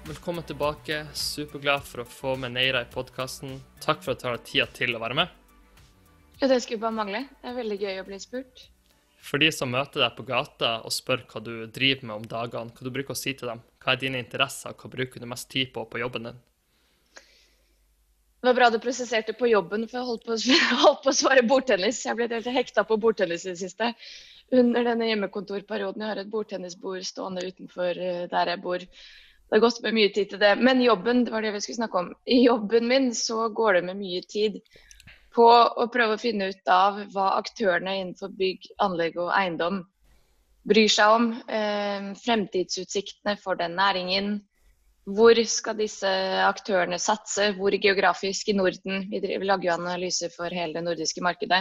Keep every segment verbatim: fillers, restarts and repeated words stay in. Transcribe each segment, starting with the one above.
velkommen tilbake. Superglad for å få med Neira i podcasten. Takk for at du tar deg tida til å være med. Ja, det skulle bare mangle. Det er veldig gøy å bli spurt. For de som møter deg på gata og spør hva du driver med om dagene, hva du bruker å si til dem? Hva er dine interesser, hva bruker du mest tid på på jobben din? Det var bra du prosesserte på jobben, for jeg holdt på, holdt på å svare bordtennis. Jeg ble helt hekta på bordtennis i det siste. Under denne hjemmekontorperioden. Jeg har et bordtennisbord stående utenfor der jeg bor. Det har gått med mye tid til det. Men jobben, det var det vi skulle snakke om. I jobben min så går det med mye tid på å prøve å finne ut av hva aktørene innenfor bygg, anlegg og eiendom bryr seg om. Eh, fremtidsutsiktene for den næringen. Hvor skal disse aktørene satse? Hvor geografisk i Norden? Vi driver, lager jo analyser for hele det nordiske markedet.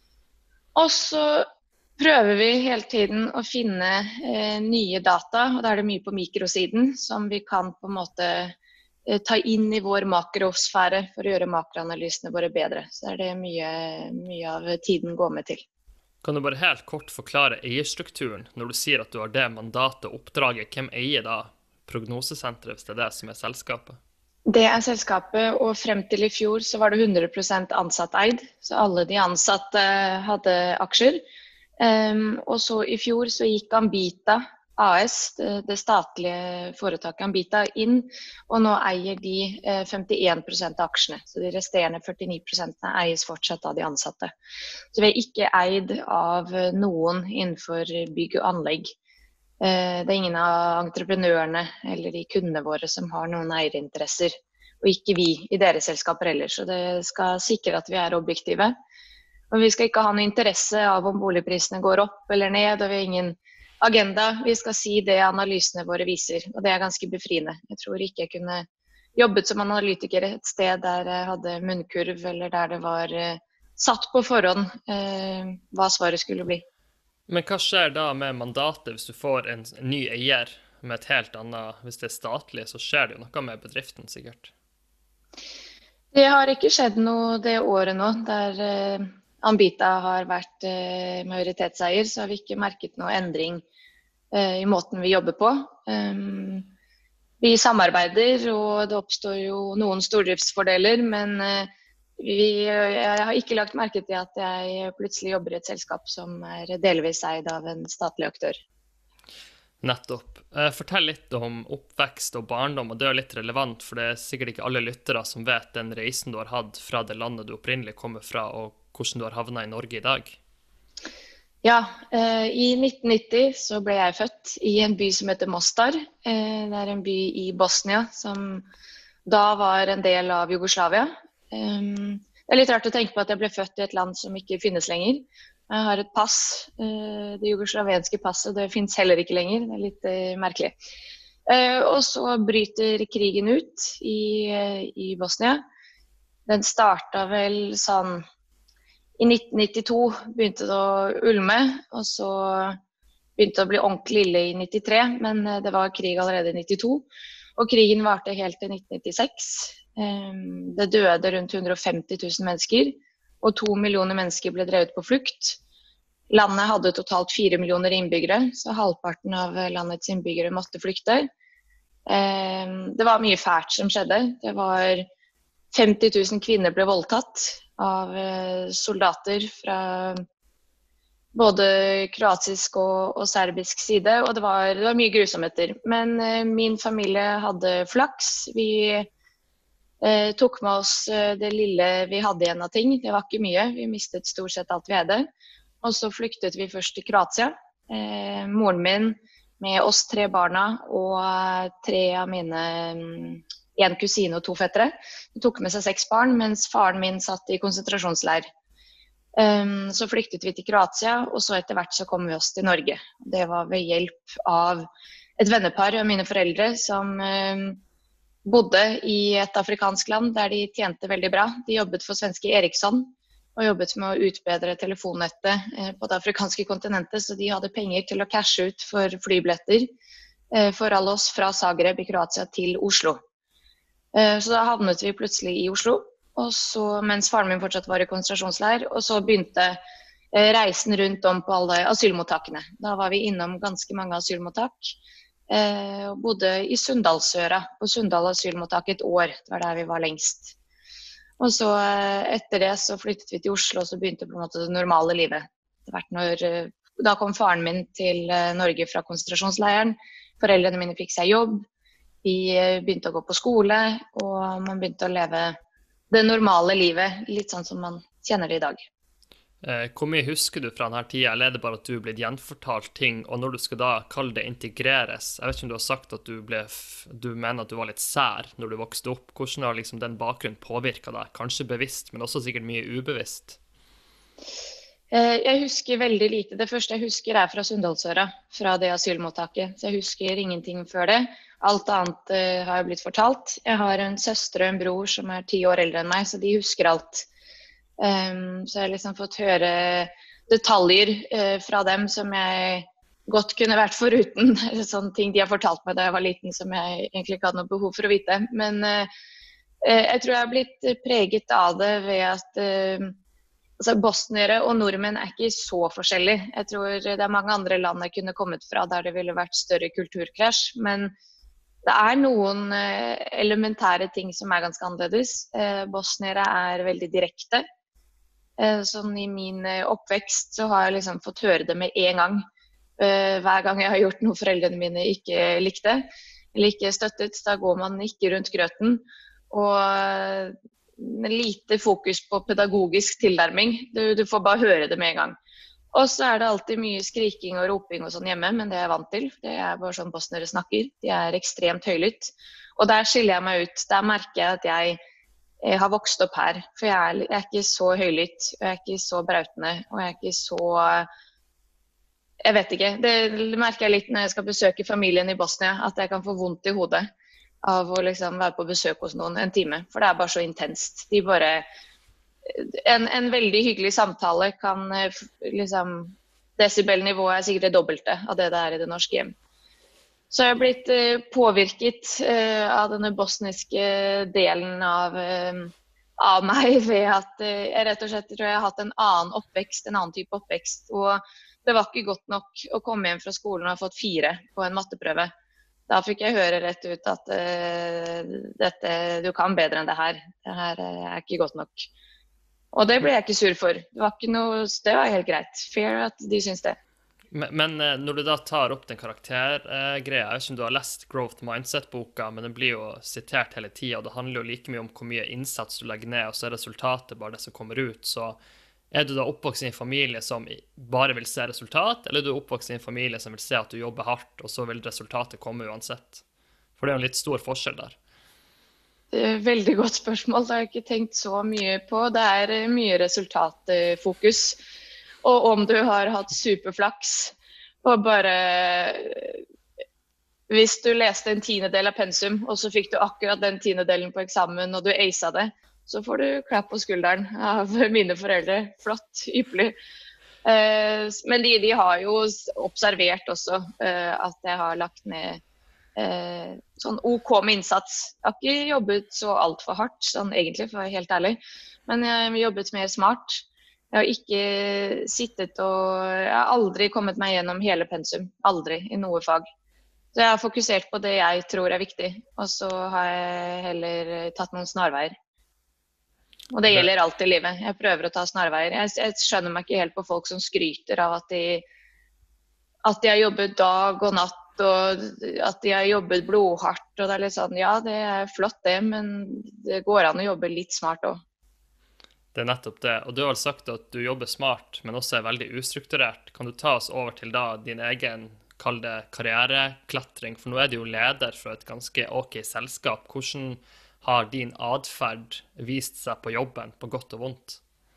Og så prøver vi hele tiden å finne eh, nye data, og da er det mye på mikrosiden som vi kan på en måte eh, ta inn i vår makrosfære for å gjøre makroanalysene våre bedre. Så er det mye, mye av tiden går med til. Kan du bare helt kort forklare eierstrukturen når du sier at du har det mandatet og oppdraget? Hvem eier da prognosesenteret, hvis det er det som er selskapet? Det er selskapet, og frem til i fjor så var det hundre prosent ansatt eid, så alle de ansatte hadde aksjer. Um, og så i fjor så gikk Ambita A S, det, det statlige foretaket Ambita, inn, og nå eier de eh, femtien prosent av aksjene. Så de resterende førtini prosent eies fortsatt av de ansatte. Så vi er ikke eid av noen innenfor bygg og anlegg. Eh, det er ingen av entreprenørene eller de kundene våre som har noen eierinteresser, og ikke vi i deres selskaper heller. Så det skal sikre at vi er objektive. Og vi skal ikke ha noen interesse av om boligprisene går opp eller ned, og vi har ingen agenda. Vi skal si det analysene våre viser, og det er ganske befriende. Jeg tror ikke jeg kunne jobbet som analytiker et sted der jeg hadde munnkurv, eller der det var eh, satt på forhånd eh, hva svaret skulle bli. Men hva skjer da med mandatet hvis du får en ny eier med et helt annet, hvis det er statlig, så skjer det jo noe med bedriften sikkert? Det har ikke skjedd noe det året nå, der eh, Ambita har vært eh, majoritetseier, så har vi ikke merket noe endring eh, i måten vi jobber på. Um, vi samarbeider, og det oppstår jo noen stordriftsfordeler, men eh, vi, jeg har ikke lagt merke til at jeg plutselig jobber i et selskap som er delvis eid av en statlig aktør. Nettopp. Fortell litt om oppvekst og barndom, og det er litt relevant, for det er sikkert ikke alle lyttere som vet den reisen du har hatt fra det landet du opprinnelig kommer fra, og hvordan du har havnet i Norge i dag. Ja, eh, i nitten nitti så ble jeg født i en by som heter Mostar. Eh, det er en by i Bosnia som da var en del av Jugoslavia. Um, det er litt rart å tenke på at jeg ble født i et land som ikke finnes lenger. Jeg har et pass, uh, det jugoslavenske passet, det finnes heller ikke lenger. Det er litt uh, merkelig. Uh, og så bryter krigen ut i, uh, i Bosnia. Den startet vel sånn, i nitten nittito begynte det å ulme, og så begynte det å bli ordentlig ille i nittitre, men uh, det var krig allerede i nittito. Og krigen varte helt til nitten nittiseks. Det døde rundt hundre og femti tusen mennesker, og to millioner mennesker ble drevet på flukt. Landet hadde totalt fire millioner innbyggere, så halvparten av landets innbyggere måtte flykte. Det var mye fælt som skjedde. Det var femti tusen kvinner ble voldtatt av soldater fra både kroatisk og, og serbisk side, og det var, det var mye grusomheter. Men min familie hadde flaks. Vi Eh, tok med oss eh, det lille vi hadde igjen av ting. Det var ikke mye, vi mistet stort sett alt vi hadde. Og så flyktet vi først til Kroatia. Eh, moren min med oss tre barna og eh, tre av mine, en kusine og to fettere. De tok med seg seks barn, mens faren min satt i konsentrasjonsleir. Eh, så flyktet vi til Kroatia, og så etter hvert så kom vi oss til Norge. Det var ved hjelp av et vennepar av mine foreldre som eh, bodde i et afrikansk land der de tjente veldig bra. De jobbet for svenske Ericsson og jobbet med å utbedre telefonnettet på det afrikanske kontinentet, så de hadde penger til å cashe ut for flybilletter for alle oss fra Zagreb i Kroatia til Oslo. Så da havnet vi plutselig i Oslo, og så, mens faren min fortsatt var i konsentrasjonsleir, og så begynte reisen rundt om på alle asylmottakene. Da var vi innom ganske mange asylmottak. eh, og bodde i Sunndalsøra, på Sunndal asylmottak et år. Det var der vi var lengst. Og så eh, etter det så flyttet vi til Oslo, og så begynte på en måte det normale livet. Det vært når, eh, da kom faren min til eh, Norge fra konsentrasjonsleiren. Foreldrene mine fikk seg jobb. Vi eh, begynte å gå på skole, og man begynte å leve det normale livet, litt sånn som man kjenner det i dag. Eh, hvor mye husker du fra denne tiden, eller er det bare at du er blitt gjenfortalt ting, og når du skal da kalle det integreres, jeg vet ikke om du har sagt at du, ble, du mener at du var litt sær når du vokste opp, hvordan har liksom den bakgrunnen påvirket deg? Kanskje bevisst, men også sikkert mye ubevisst. Eh, jeg husker veldig lite. Det første jeg husker er fra Sunndalsøra, fra det asylmottaket, så jeg husker ingenting før det. Alt annet uh, har jeg blitt fortalt. Jeg har en søster og en bror som er ti år eldre enn meg, så de husker alt. Um, så jeg har liksom fått høre detaljer uh, fra dem som jeg godt kunne vært foruten. Sånne ting de har fortalt meg da jeg var liten som jeg egentlig ikke hadde noe behov for å vite. Men uh, jeg tror jeg har blitt preget av det ved at uh, altså bosniere og nordmenn er ikke så forskjellige. Jeg tror det er mange andre land jeg kunne kommet fra der det ville vært større kulturkrasj, men det er noen eh, elementære ting som er ganske annerledes. Eh, bosniere er veldig direkte. Eh, sånn i min eh, oppvekst så har jeg liksom fått høre det med en gang. Eh, hver gang jeg har gjort noe foreldrene mine ikke likte, eller ikke støttet, da går man ikke rundt grøten. Og eh, lite fokus på pedagogisk tilnærming. Du, du får bare høre det med en gang. Og så er det alltid mye skriking og roping og sånn hjemme, men det er jeg vant til. Det er bare sånn bosnere snakker. De er ekstremt høylytt. Og der skiller jeg meg ut. Der merker jeg at jeg, jeg har vokst opp her. For jeg er, jeg er ikke så høylytt, og jeg er ikke så brautende, og jeg er ikke så... Jeg vet ikke. Det merker jeg litt når jeg skal besøke familien i Bosnia, at jeg kan få vondt i hodet av å liksom være på besøk hos noen en time. For det er bare så intenst. De bare... En, en veldig hyggelig samtale kan liksom, desibelnivået er sikkert det dobbelte av det det er i det norske hjem. Så jeg har blitt uh, påvirket uh, av denne bosniske delen av, uh, av meg ved at uh, jeg rett og slett tror jeg har hatt en annen oppvekst, en annen type oppvekst. Og det var ikke godt nok å komme hjem fra skolen og ha fått fire på en matteprøve. Da fikk jeg høre rett ut at uh, dette, du kan bedre enn det her. Det her uh, er ikke godt nok. Og det ble jeg ikke sur for. Det var, ikke noe, det var helt greit. Fair at de syns det. Men, men når du da tar opp den karaktergreia, jeg vet ikke om du har lest Growth Mindset-boka, men den blir jo sitert hele tiden, og det handler jo like mye om hvor mye innsats du legger ned, og så er resultatet bare det som kommer ut. Så er du da oppvokst i en familie som bare vil se resultat, eller er du oppvokst i en familie som vil se at du jobber hardt, og så vil resultatet komme uansett? For det er jo en litt stor forskjell der. Veldig godt spørsmål, det har jeg ikke tenkt så mye på. Det er mye resultatfokus. Og om du har hatt superflaks, og bare hvis du leste en tiendedel av pensum, og så fikk du akkurat den tiendedelen på eksamen, og du aisa det, så får du klapp på skulderen av mine foreldre. Flott, ypperlig. Men de, de har jo observert også at jeg har lagt ned Eh, sånn OK med innsats. Jeg har ikke jobbet så alt for hardt, sånn egentlig, for å være helt ærlig. Men jeg har jobbet mer smart. Jeg har ikke sittet og... Jeg har aldri kommet meg gjennom hele pensum. Aldri, i noe fag. Så jeg har fokusert på det jeg tror er viktig. Og så har jeg heller tatt noen snarveier. Og det gjelder alt i livet. Jeg prøver å ta snarveier. Jeg, jeg skjønner meg ikke helt på folk som skryter av at de, at de har jobbet dag og natt, og at de har jobbet blodhardt, og det er litt sånn, ja, det er flott det, men det går an å jobbe litt smart også. Det er nettopp det, og du har sagt at du jobber smart, men også er veldig ustrukturert. Kan du ta oss over til da din egen, kall det karriereklatring, for nå er du jo leder for et ganske ok selskap. Hvordan har din adferd vist seg på jobben, på godt og vondt?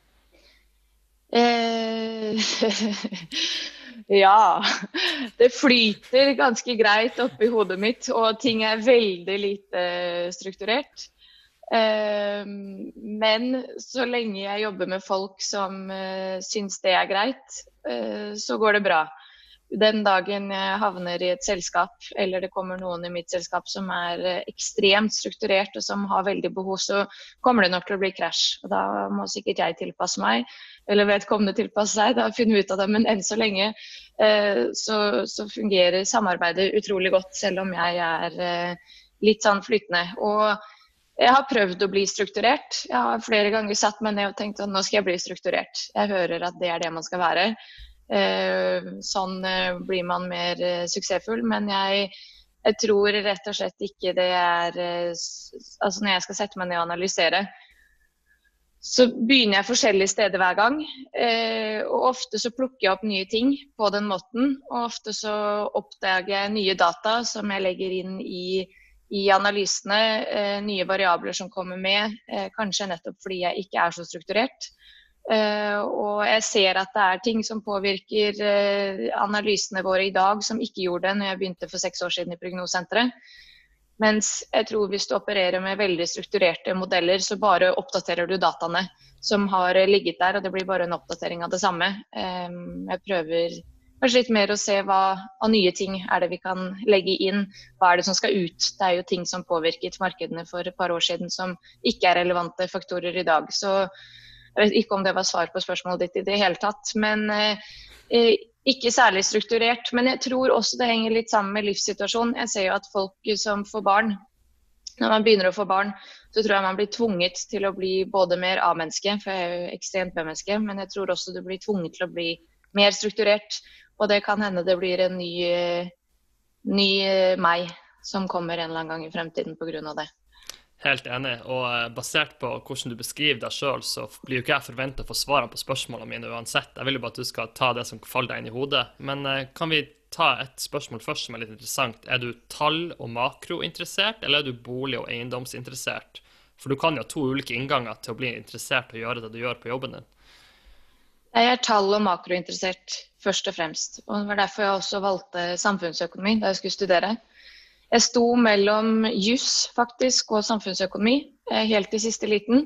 Eh, ja, det flyter ganske greit oppi hodet mitt, og ting er veldig lite strukturert. Eh, men så lenge jeg jobber med folk som eh, syns det er greit, eh, så går det bra. Den dagen jeg havner i et selskap, eller det kommer noen i mitt selskap som er eh, ekstremt strukturert og som har veldig behov, så kommer det nok til å bli krasj. Og da må sikkert jeg tilpasse meg. eller vedkommende tilpasse seg, da finner vi ut av det. Men enn så lenge eh, så, så fungerer samarbeidet utrolig godt, selv om jeg er eh, litt sånn flytende. Og jeg har prøvd å bli strukturert. Jeg har flere ganger satt meg ned og tenkt at nå skal jeg bli strukturert. Jeg hører at det er det man skal være. Eh, sånn eh, blir man mer eh, suksessfull, men jeg Jeg tror rett og slett ikke det er Altså når jeg skal sette meg ned og analysere, så begynner jeg forskjellige steder hver gang. Eh, og ofte så plukker jeg opp nye ting på den måten. Og ofte så oppdager jeg nye data som jeg legger inn i, i analysene. Eh, nye variabler som kommer med, eh, kanskje nettopp fordi jeg ikke er så strukturert. Uh, og jeg ser at det er ting som påvirker uh, analysene våre i dag som ikke gjorde det når jeg begynte for seks år siden i Prognosesenteret. Mens jeg tror hvis du opererer med veldig strukturerte modeller, så bare oppdaterer du dataene som har ligget der, og det blir bare en oppdatering av det samme. Um, jeg prøver kanskje litt mer å se hva av nye ting er det vi kan legge inn, hva er det som skal ut. Det er jo ting som påvirket markedene for et par år siden som ikke er relevante faktorer i dag. Så jeg vet ikke om det var svar på spørsmålet ditt i det hele tatt, men eh, ikke særlig strukturert. Men jeg tror også det henger litt sammen med livssituasjonen. Jeg ser jo at folk som får barn, når man begynner å få barn, så tror jeg man blir tvunget til å bli både mer A-menneske, for jeg er jo ekstremt B-menneske, men jeg tror også du blir tvunget til å bli mer strukturert, og det kan hende det blir en ny, ny meg som kommer en eller annen gang i fremtiden på grunn av det. Helt enig, og basert på hvordan du beskriver deg selv, så blir jo ikke jeg forventet å få svarene på spørsmålene mine uansett. Jeg vil jo bare at du skal ta det som faller deg inn i hodet. Men kan vi ta et spørsmål først som er litt interessant? Er du tall- og makrointeressert, eller er du bolig- og eiendomsinteressert? For du kan jo ha to ulike innganger til å bli interessert og gjøre det du gjør på jobben din. Jeg er tall- og makrointeressert først og fremst, og det var derfor jeg også valgte samfunnsøkonomi da jeg skulle studere. Jeg sto mellom juss faktisk og samfunnsøkonomi helt i siste liten.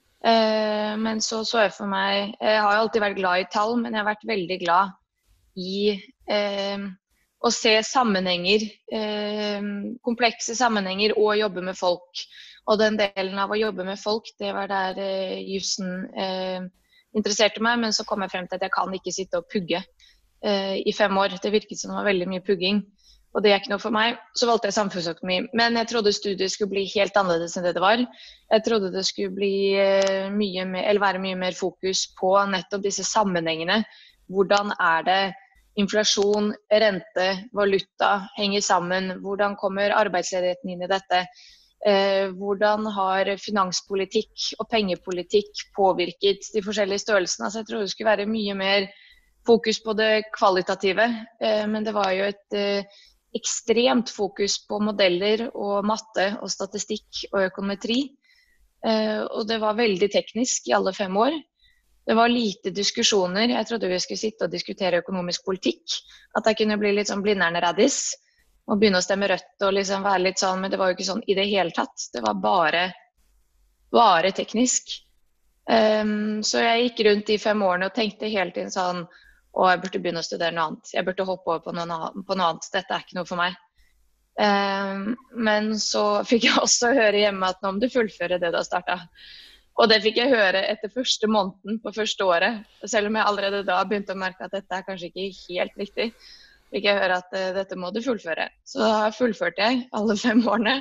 Men så så jeg for meg, jeg har jo alltid vært glad i tall, men jeg har vært veldig glad i eh, å se sammenhenger, eh, komplekse sammenhenger og jobbe med folk. Og den delen av å jobbe med folk, det var der eh, jussen eh, interesserte meg, men så kom jeg frem til at jeg kan ikke sitte og pugge eh, i fem år. Det virket som det var veldig mye pugging. Og det er ikke noe for meg. Så valgte jeg samfunnsøkonomi. Men jeg trodde studiet skulle bli helt annerledes enn det det var. Jeg trodde det skulle bli mye mer, eller være mye mer fokus på nettopp disse sammenhengene. Hvordan er det inflasjon, rente, valuta henger sammen? Hvordan kommer arbeidsledigheten inn i dette? Hvordan har finanspolitikk og pengepolitikk påvirket de forskjellige størrelsene? Altså jeg trodde det skulle være mye mer fokus på det kvalitative. Men det var jo et ekstremt fokus på modeller og matte og statistikk og økonometri. Eh, og det var veldig teknisk i alle fem år. Det var lite diskusjoner. Jeg trodde vi skulle sitte og diskutere økonomisk politikk. At jeg kunne bli litt sånn blinderne raddis og begynne å stemme rødt og liksom være litt sånn, men det var jo ikke sånn i det hele tatt. Det var bare, bare teknisk. Um, så jeg gikk rundt de fem årene og tenkte hele tiden sånn, og jeg burde begynne å studere noe annet. Jeg burde hoppe over på noe annet. På noe annet. Dette er ikke noe for meg. Um, men så fikk jeg også høre hjemme at nå må du fullføre det du har startet. Og det fikk jeg høre etter første måneden på første året. Selv om jeg allerede da begynte å merke at dette er kanskje ikke helt riktig, fikk jeg høre at uh, dette må du fullføre. Så da fullførte jeg alle fem årene.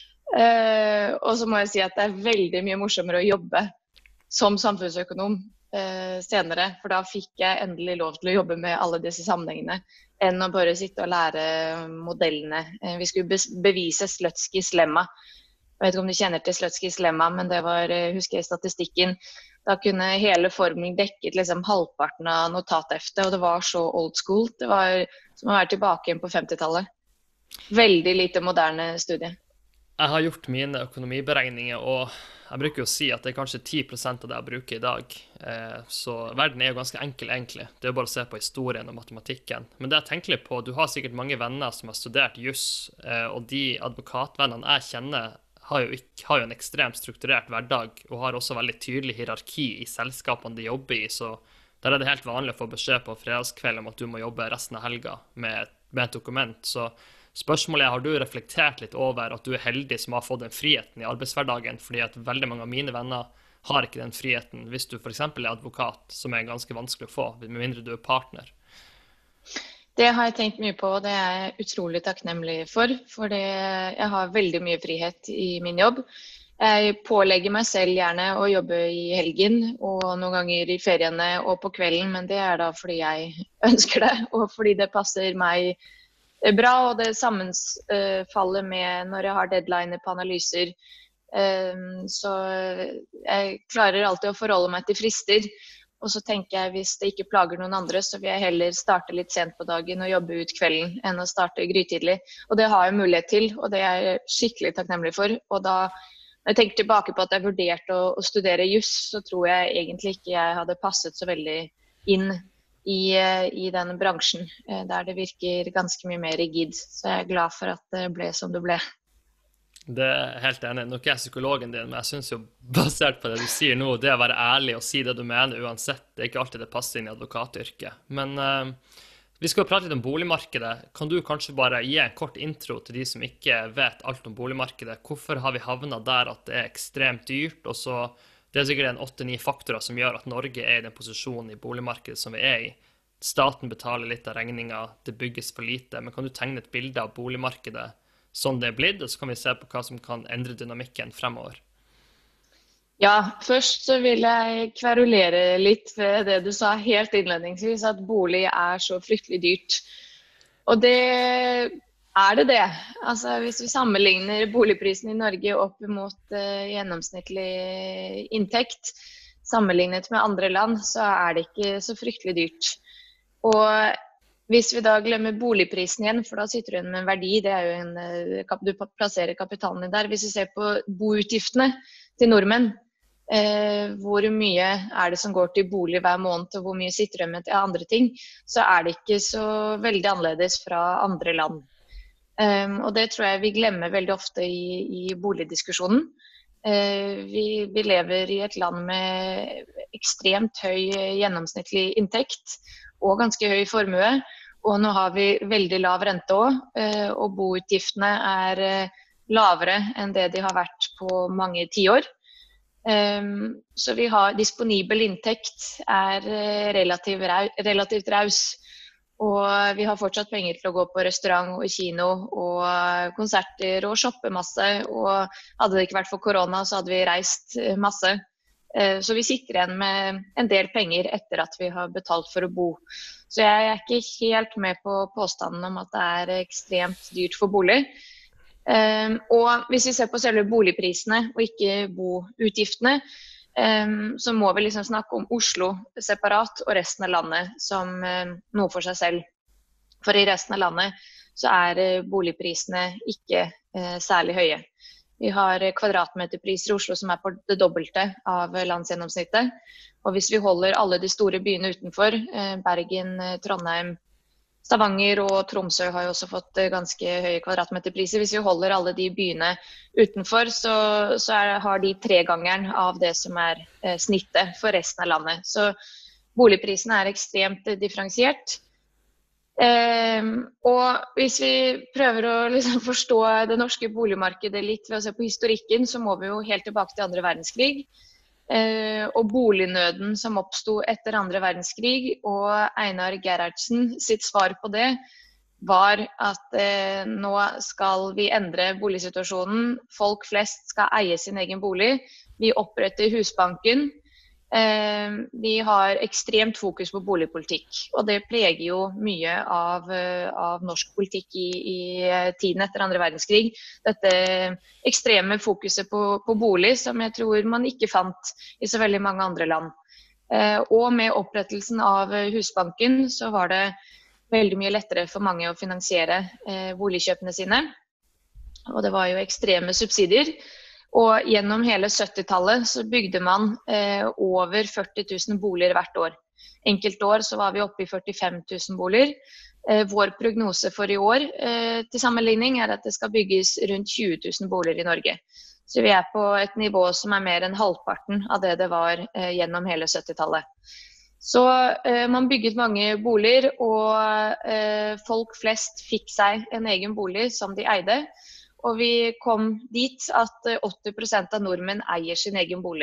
Uh, og så må jeg si at det er veldig mye morsommere å jobbe som samfunnsøkonom senere, for da fikk jeg endelig lov til å jobbe med alle disse sammenhengene, enn å bare sitte og lære modellene. Vi skulle bevise Slutskys lemma. Jeg vet ikke om du kjenner til Slutskys lemma, men det var, husker jeg, statistikken. Da kunne hele formelen dekket liksom halvparten av notatheftet, og det var så old school. Det var som å være tilbake igjen på femtitallet. Veldig lite moderne studie. Jeg har gjort mine økonomiberegninger, og jeg bruker jo å si at det er kanskje ti prosent av det jeg bruker i dag. Så verden er jo ganske enkel egentlig. Det er jo bare å se på historien og matematikken. Men det jeg tenker litt på, du har sikkert mange venner som har studert juss, og de advokatvennene jeg kjenner har jo, ikke, har jo en ekstremt strukturert hverdag, og har også veldig tydelig hierarki i selskapene de jobber i, så der er det helt vanlig å få beskjed på fredagskveld om at du må jobbe resten av helga med, med et dokument. Så spørsmålet er, har du reflektert litt over at du er heldig som har fått den friheten i arbeidshverdagen, fordi at veldig mange av mine venner har ikke den friheten hvis du for eksempel er advokat, som er ganske vanskelig å få, med mindre du er partner. Det har jeg tenkt mye på, og det er jeg utrolig takknemlig for, for det, jeg har veldig mye frihet i min jobb. Jeg pålegger meg selv gjerne å jobbe i helgen, og noen ganger i feriene og på kvelden, men det er da fordi jeg ønsker det, og fordi det passer meg bra, og det sammenfaller med når jeg har deadliner på analyser. Så jeg klarer alltid å forholde meg til frister. Og så tenker jeg, hvis det ikke plager noen andre, så vil jeg heller starte litt sent på dagen og jobbe ut kvelden enn å starte grytidlig. Og det har jeg mulighet til, og det er jeg skikkelig takknemlig for. Og da, når jeg tenker tilbake på at jeg vurderte å, å studere juss, så tror jeg egentlig ikke jeg hadde passet så veldig inn i, i den bransjen, der det virker ganske mye mer rigid. Så jeg er glad for at det ble som det ble. Det er helt enig. Nå er ikke jeg psykologen din, men jeg synes jo, basert på det du sier nå, det å være ærlig og si det du mener uansett, det er ikke alltid det passer inn i advokatyrket. Men uh, vi skal jo prate litt om boligmarkedet. Kan du kanskje bare gi en kort intro til de som ikke vet alt om boligmarkedet? Hvorfor har vi havnet der at det er ekstremt dyrt, og så det er sikkert en åtte-ni faktorer som gjør at Norge er i den posisjonen i boligmarkedet som vi er i. Staten betaler litt av regningen, det bygges for lite, men kan du tegne et bilde av boligmarkedet sånn det er blitt, og så kan vi se på hva som kan endre dynamikken fremover. Ja, først så vil jeg kverulere litt ved det du sa helt innledningsvis, at bolig er så fryktelig dyrt. Og det er det det. Altså, hvis vi sammenligner boligprisen i Norge opp mot uh, gjennomsnittlig inntekt, sammenlignet med andre land, så er det ikke så fryktelig dyrt. Og hvis vi da glemmer boligprisen igjen, for da sitter du igjen med en verdi, det er jo en, du plasserer kapitalen din der. Hvis vi ser på boutgiftene til nordmenn, eh, hvor mye er det som går til bolig hver måned, og hvor mye sitter du med til andre ting, så er det ikke så veldig annerledes fra andre land. Um, og det tror jeg vi glemmer veldig ofte i, i boligdiskusjonen. Uh, vi, vi lever i et land med ekstremt høy gjennomsnittlig inntekt, og ganske høy formue, og nå har vi veldig lav rente også, og boutgiftene er lavere enn det de har vært på mange tiår. Så vi har disponibel inntekt er relativt, relativt raus, og vi har fortsatt penger til å gå på restaurant og kino og konserter og shoppe masse, og hadde det ikke vært for korona så hadde vi reist masse. Så vi sitter igjen med en del penger etter at vi har betalt for å bo. Så jeg er ikke helt med på påstanden om at det er ekstremt dyrt for bolig. Og hvis vi ser på selve boligprisene og ikke boutgiftene, så må vi liksom snakke om Oslo separat og resten av landet som noe for seg selv. For i resten av landet så er boligprisene ikke særlig høye. Vi har kvadratmeterpriser i Oslo som er på det dobbelte av landsgjennomsnittet. Og hvis vi holder alle de store byene utenfor, Bergen, Trondheim, Stavanger og Tromsø har jo også fått ganske høye kvadratmeterpriser. Hvis vi holder alle de byene utenfor, så, så er, har de tregangeren av det som er eh, snittet for resten av landet. Så boligprisene er ekstremt differensiert. Um, og hvis vi prøver å liksom forstå det norske boligmarkedet litt ved å se på historikken, så må vi jo helt tilbake til andre verdenskrig uh, og bolignøden som oppstod etter andre verdenskrig, og Einar Gerhardsen sitt svar på det var at uh, nå skal vi endre boligsituasjonen, folk flest skal eie sin egen bolig, vi oppretter Husbanken. Vi har ekstremt fokus på boligpolitikk, og det preger jo mye av, av norsk politikk i, i tiden etter andre verdenskrig. Dette ekstreme fokuset på, på bolig som jeg tror man ikke fant i så veldig mange andre land. Og med opprettelsen av Husbanken så var det veldig mye lettere for mange å finansiere boligkjøpene sine, og det var jo ekstreme subsidier. Og gjennom hele syttitallet så bygde man eh, over førti tusen boliger hvert år. Enkelt år så var vi oppe i førtifem tusen boliger. Eh, vår prognose for i år eh, til sammenligning er at det skal bygges rundt tjue tusen boliger i Norge. Så vi er på et nivå som er mer enn halvparten av det det var eh, gjennom hele syttitallet. Så eh, man bygget mange boliger, og eh, folk flest fikk seg en egen bolig som de eide. Og vi kom dit at åtti prosent av nordmenn eier sin egen bolig.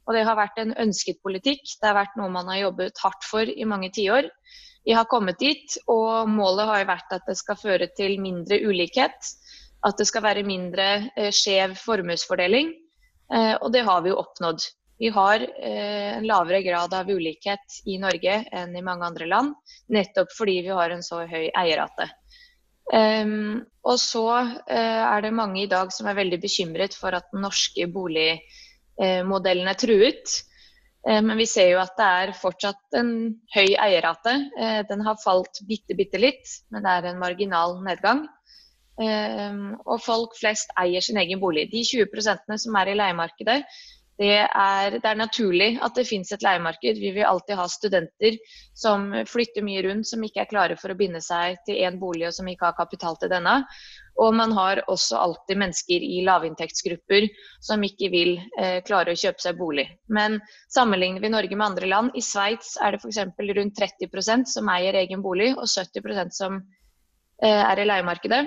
Og det har vært en ønsket politikk. Det har vært noe man har jobbet hardt for i mange tiår. Vi har kommet dit, og målet har vært at det skal føre til mindre ulikhet. At det skal være mindre eh, skjev formuesfordeling. Eh, og det har vi jo oppnådd. Vi har eh, en lavere grad av ulikhet i Norge enn i mange andre land, nettopp fordi vi har en så høy eierrate. Um, og så uh, er det mange i dag som er veldig bekymret for at den norske boligmodellen uh, er truet. Uh, men vi ser jo at det er fortsatt en høy eierrate. Uh, den har falt bitte, bitte litt, men det er en marginal nedgang. Uh, og folk flest eier sin egen bolig. De tjue prosentene som er i leiemarkedet, Det er, det er naturlig at det finnes et leiemarked. Vi vil alltid ha studenter som flytter mye rundt, som ikke er klare for å binde seg til en bolig og som ikke har kapital til denne. Og man har også alltid mennesker i lavinntektsgrupper som ikke vil eh, klare å kjøpe seg bolig. Men sammenligner vi Norge med andre land, i Sveits er det for eksempel rundt tretti prosent som eier egen bolig, og sytti prosent som eh, er i leiemarkedet.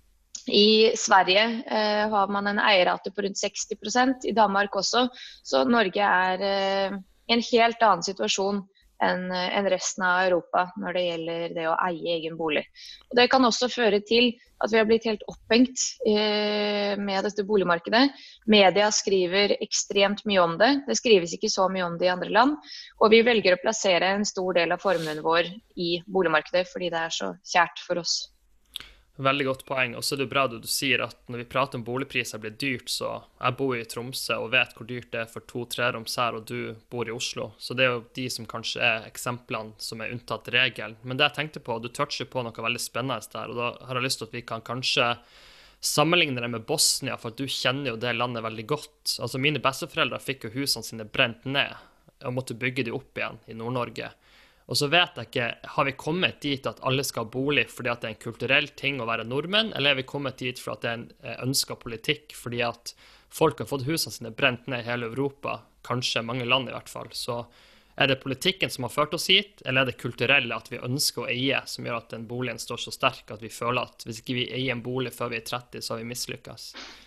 I Sverige eh, har man en eierrate på rundt seksti prosent, i Danmark også, så Norge er eh, i en helt annen situasjon enn en resten av Europa når det gjelder det å eie egen bolig. Og det kan også føre til at vi har blitt helt opphengt eh, med dette boligmarkedet. Media skriver ekstremt mye om det, det skrives ikke så mye om det i andre land, og vi velger å plassere en stor del av formuen vår i boligmarkedet fordi det er så kjært for oss. Veldig godt poeng, og så er det bra det du sier at når vi prater om boligpriser blir dyrt, så jeg bor i Tromsø og vet hvor dyrt det er for to-treroms her, og du bor i Oslo. Så det er jo de som kanskje er eksemplene som er unntatt regelen. Men det jeg tenkte på, du toucher på noe veldig spennende der, og da har jeg lyst til at vi kan kanskje sammenligne det med Bosnia, for at du kjenner jo det landet veldig godt. Altså mine besteforeldre fikk jo husene sine brent ned, og måtte bygge de opp igjen i Nord-Norge. Og så vet jeg ikke, har vi kommet dit at alle skal ha bolig fordi at det er en kulturell ting å være nordmenn, eller er vi kommet dit for at det er en ønsket politikk fordi at folk har fått husene sine brent ned i hele Europa, kanskje mange land i hvert fall. Så er det politikken som har ført oss hit, eller er det kulturelle at vi ønsker å eie, som gjør at den boligen står så sterk at vi føler at hvis ikke vi eier en bolig før vi er tretti, så har vi mislykkes?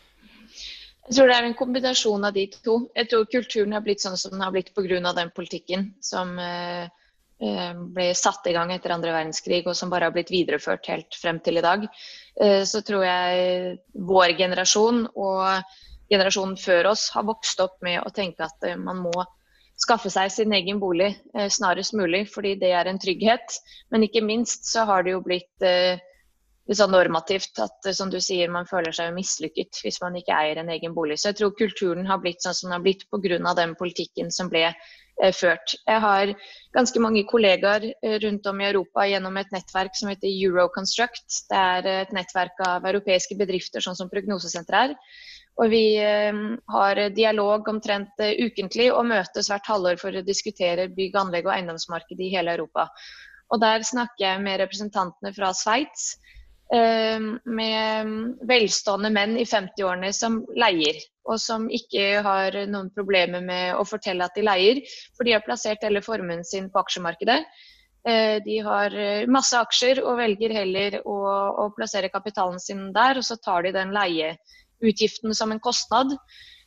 Jeg tror det er en kombinasjon av de to. Jeg tror kulturen har blitt sånn som den har blitt på grunn av den politikken som eh, ble satt i gang etter andre verdenskrig, og som bare har blitt videreført helt frem til i dag. Så tror jeg vår generasjon og generasjonen før oss har vokst opp med å tenke at man må skaffe seg sin egen bolig snarest mulig, fordi det er en trygghet. Men ikke minst så har det jo blitt litt sånn normativt at, som du sier, man føler seg mislykket hvis man ikke eier en egen bolig. Så jeg tror kulturen har blitt sånn som den har blitt på grunn av den politikken som ble ført. Jeg har ganske mange kollegaer rundt om i Europa gjennom et nettverk som heter Euroconstruct. Det er et nettverk av europeiske bedrifter, sånn som Prognosesenteret er. Og vi har dialog omtrent ukentlig og møtes hvert halvår for å diskutere bygg, anlegg og eiendomsmarkedet i hele Europa. Og der snakker jeg med representantene fra Sveits, med velstående menn i femti-årene som leier, og som ikke har noen problemer med å fortelle at de leier, for de har plassert hele formuen sin på aksjemarkedet. De har masse aksjer og velger heller å, å plassere kapitalen sin der, og så tar de den leieutgiften som en kostnad,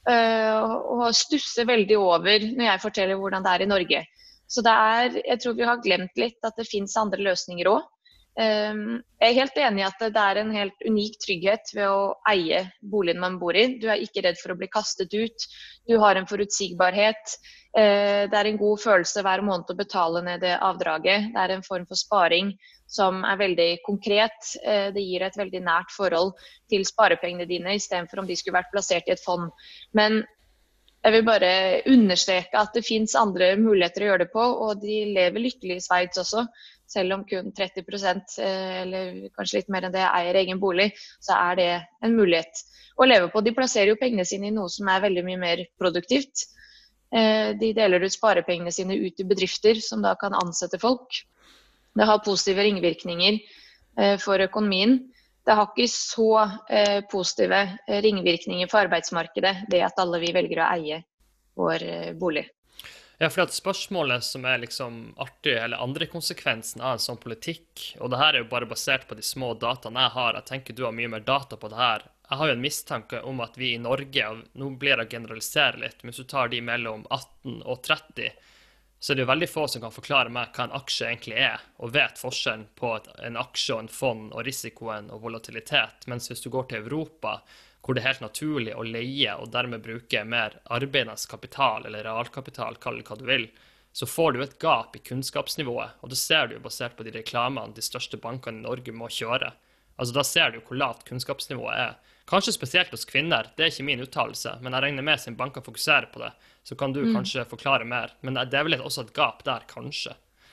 og stusser veldig over når jeg forteller hvordan det er i Norge. Så det er, jeg tror vi har glemt litt at det finnes andre løsninger også. Jeg er helt enig i at det er en helt unik trygghet ved å eie boligen man bor i. Du er ikke redd for å bli kastet ut. Du har en forutsigbarhet. Det er en god følelse hver måned å betale ned det avdraget. Det er en form for sparing som er veldig konkret. Det gir et veldig nært forhold til sparepengene dine, i stedet for om de skulle vært plassert i et fond. Men jeg vil bare understreke at det finnes andre muligheter å gjøre det på, og de lever lykkelig i Sveits også. Selv om kun tretti prosent, eller kanskje litt mer enn det, eier egen bolig, så er det en mulighet å leve på. De plasserer jo pengene sine i noe som er veldig mye mer produktivt. De deler ut sparepengene sine ut i bedrifter, som da kan ansette folk. Det har positive ringvirkninger for økonomien. Det har ikke så positive ringvirkninger for arbeidsmarkedet, det at alle vi velger å eie vår bolig. Ja, for at spørsmålet som er liksom artig, eller andre konsekvensen av en sånn politikk, og det her er jo bare basert på de små dataene jeg har, jeg tenker du har mye mer data på det her jeg har jo en mistanke om at vi i Norge, og nå blir det å generalisere litt, men hvis du tar de mellom atten og tretti, så er det jo veldig få som kan forklare meg hva en aksje egentlig er, og vet forskjellen på en aksje og en fond og risikoen og volatilitet. Mens hvis du går til Europa, hvor det er helt naturlig å leie og dermed bruke mer arbeidens kapital eller realkapital, kall det hva du vil, så får du et gap i kunnskapsnivået, og det ser du jo basert på de reklamene de største bankene i Norge må kjøre. Altså da ser du hvor lavt kunnskapsnivået er. Kanskje spesielt hos kvinner, det er ikke min uttalelse, men jeg regner med sin banker fokuserer på det, så kan du mm. kanskje forklare mer. Men det er vel også et gap der, kanskje.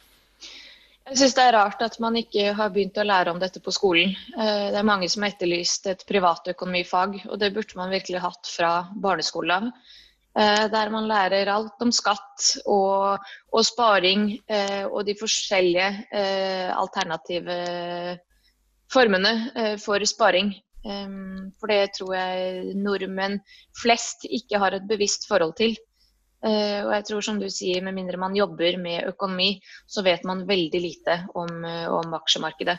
Jeg synes det er rart at man ikke har begynt å lære om dette på skolen. Det er mange som har etterlyst et privatøkonomifag, og det burde man virkelig hatt fra barneskolen. Der man lærer alt om skatt og, og sparing og de forskjellige alternative formene for sparing. For det tror jeg nordmenn flest ikke har et bevisst forhold til. Og jeg tror, som du sier, med mindre man jobber med økonomi, så vet man veldig lite om, om aksjemarkedet.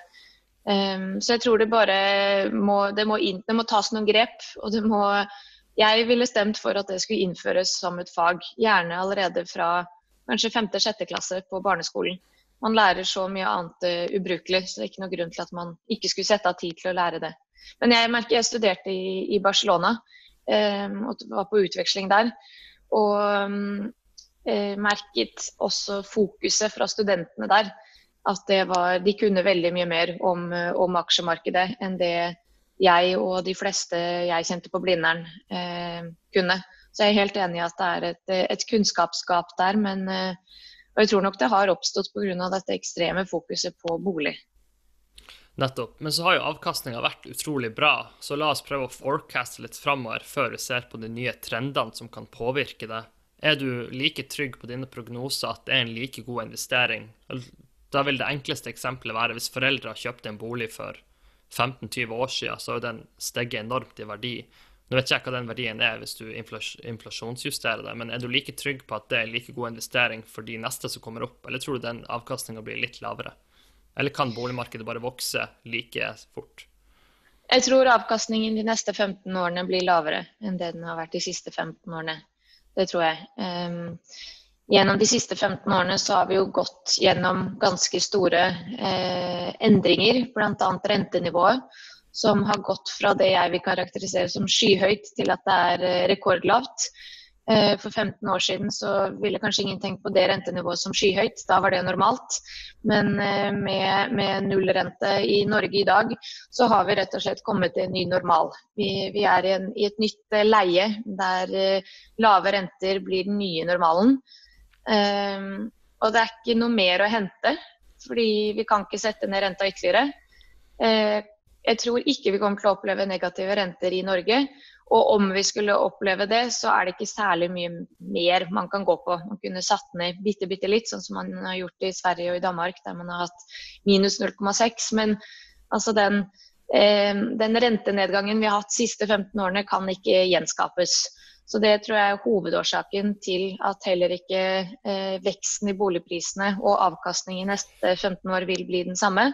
Så jeg tror det bare må, det må, inn, det må tas noen grep, og det må, jeg ville stemt for at det skulle innføres som et fag, gjerne allerede fra kanskje femte sjette klasse på barneskolen. Man lærer så mye annet uh, ubrukelig, så det er ikke noe grunn til at man ikke skulle sette av tid til å lære det. Men jeg merker, jeg studerte i, i Barcelona, um, og var på utveksling der, og um, uh, merket også fokuset fra studentene der, at det var, de kunne veldig mye mer om, uh, om aksjemarkedet enn det jeg og de fleste jeg kjente på Blindern uh, kunne. Så jeg er helt enig i at det er et, et kunnskapsgap der, men uh, og jeg tror nok det har oppstått på grunn av dette ekstreme fokuset på bolig. Nettopp, men så har jo avkastningen vært utrolig bra, så la oss prøve å forecaste litt fremover før vi ser på de nye trendene som kan påvirke det. Er du like trygg på dine prognoser at det er en like god investering? Da vil det enkleste eksempelet være hvis foreldre har kjøpt en bolig for femten til tjue år siden, så er den steget enormt i verdi. Nå vet jeg ikke hva den verdien er hvis du inflas- inflasjonsjusterer det, men er du like trygg på at det er like god investering for de neste som kommer opp, eller tror du den avkastningen blir litt lavere? Eller kan boligmarkedet bare vokse like fort? Jeg tror avkastningen de neste femten årene blir lavere enn det den har vært de siste femten årene. Det tror jeg. Um, gjennom de siste femten årene så har vi jo gått gjennom ganske store eh, endringer, blant annet rentenivået, som har gått fra det jeg vil karakterisere som skyhøyt til at det er rekordlavt. For femten år siden så ville kanskje ingen tenkt på det rentenivået som skyhøyt, da var det normalt. Men med, med nullrente i Norge i dag, så har vi rett og slett kommet til en ny normal. Vi, vi er i, en, i et nytt leie, der lave renter blir den nye normalen. Og det er ikke noe mer å hente, fordi vi kan ikke sette ned renta ytterligere. Jeg tror ikke vi kommer til å oppleve negative renter i Norge, og om vi skulle oppleve det, så er det ikke særlig mye mer man kan gå på. Man kunne satt ned bitte, bitte litt, sånn som man har gjort i Sverige og i Danmark, der man har hatt minus null komma seks, men altså den, eh, den rentenedgangen vi har hatt de siste femten årene kan ikke gjenskapes. Så det tror jeg er hovedårsaken til at heller ikke eh, veksten i boligprisene og avkastningen i neste femten år vil bli den samme.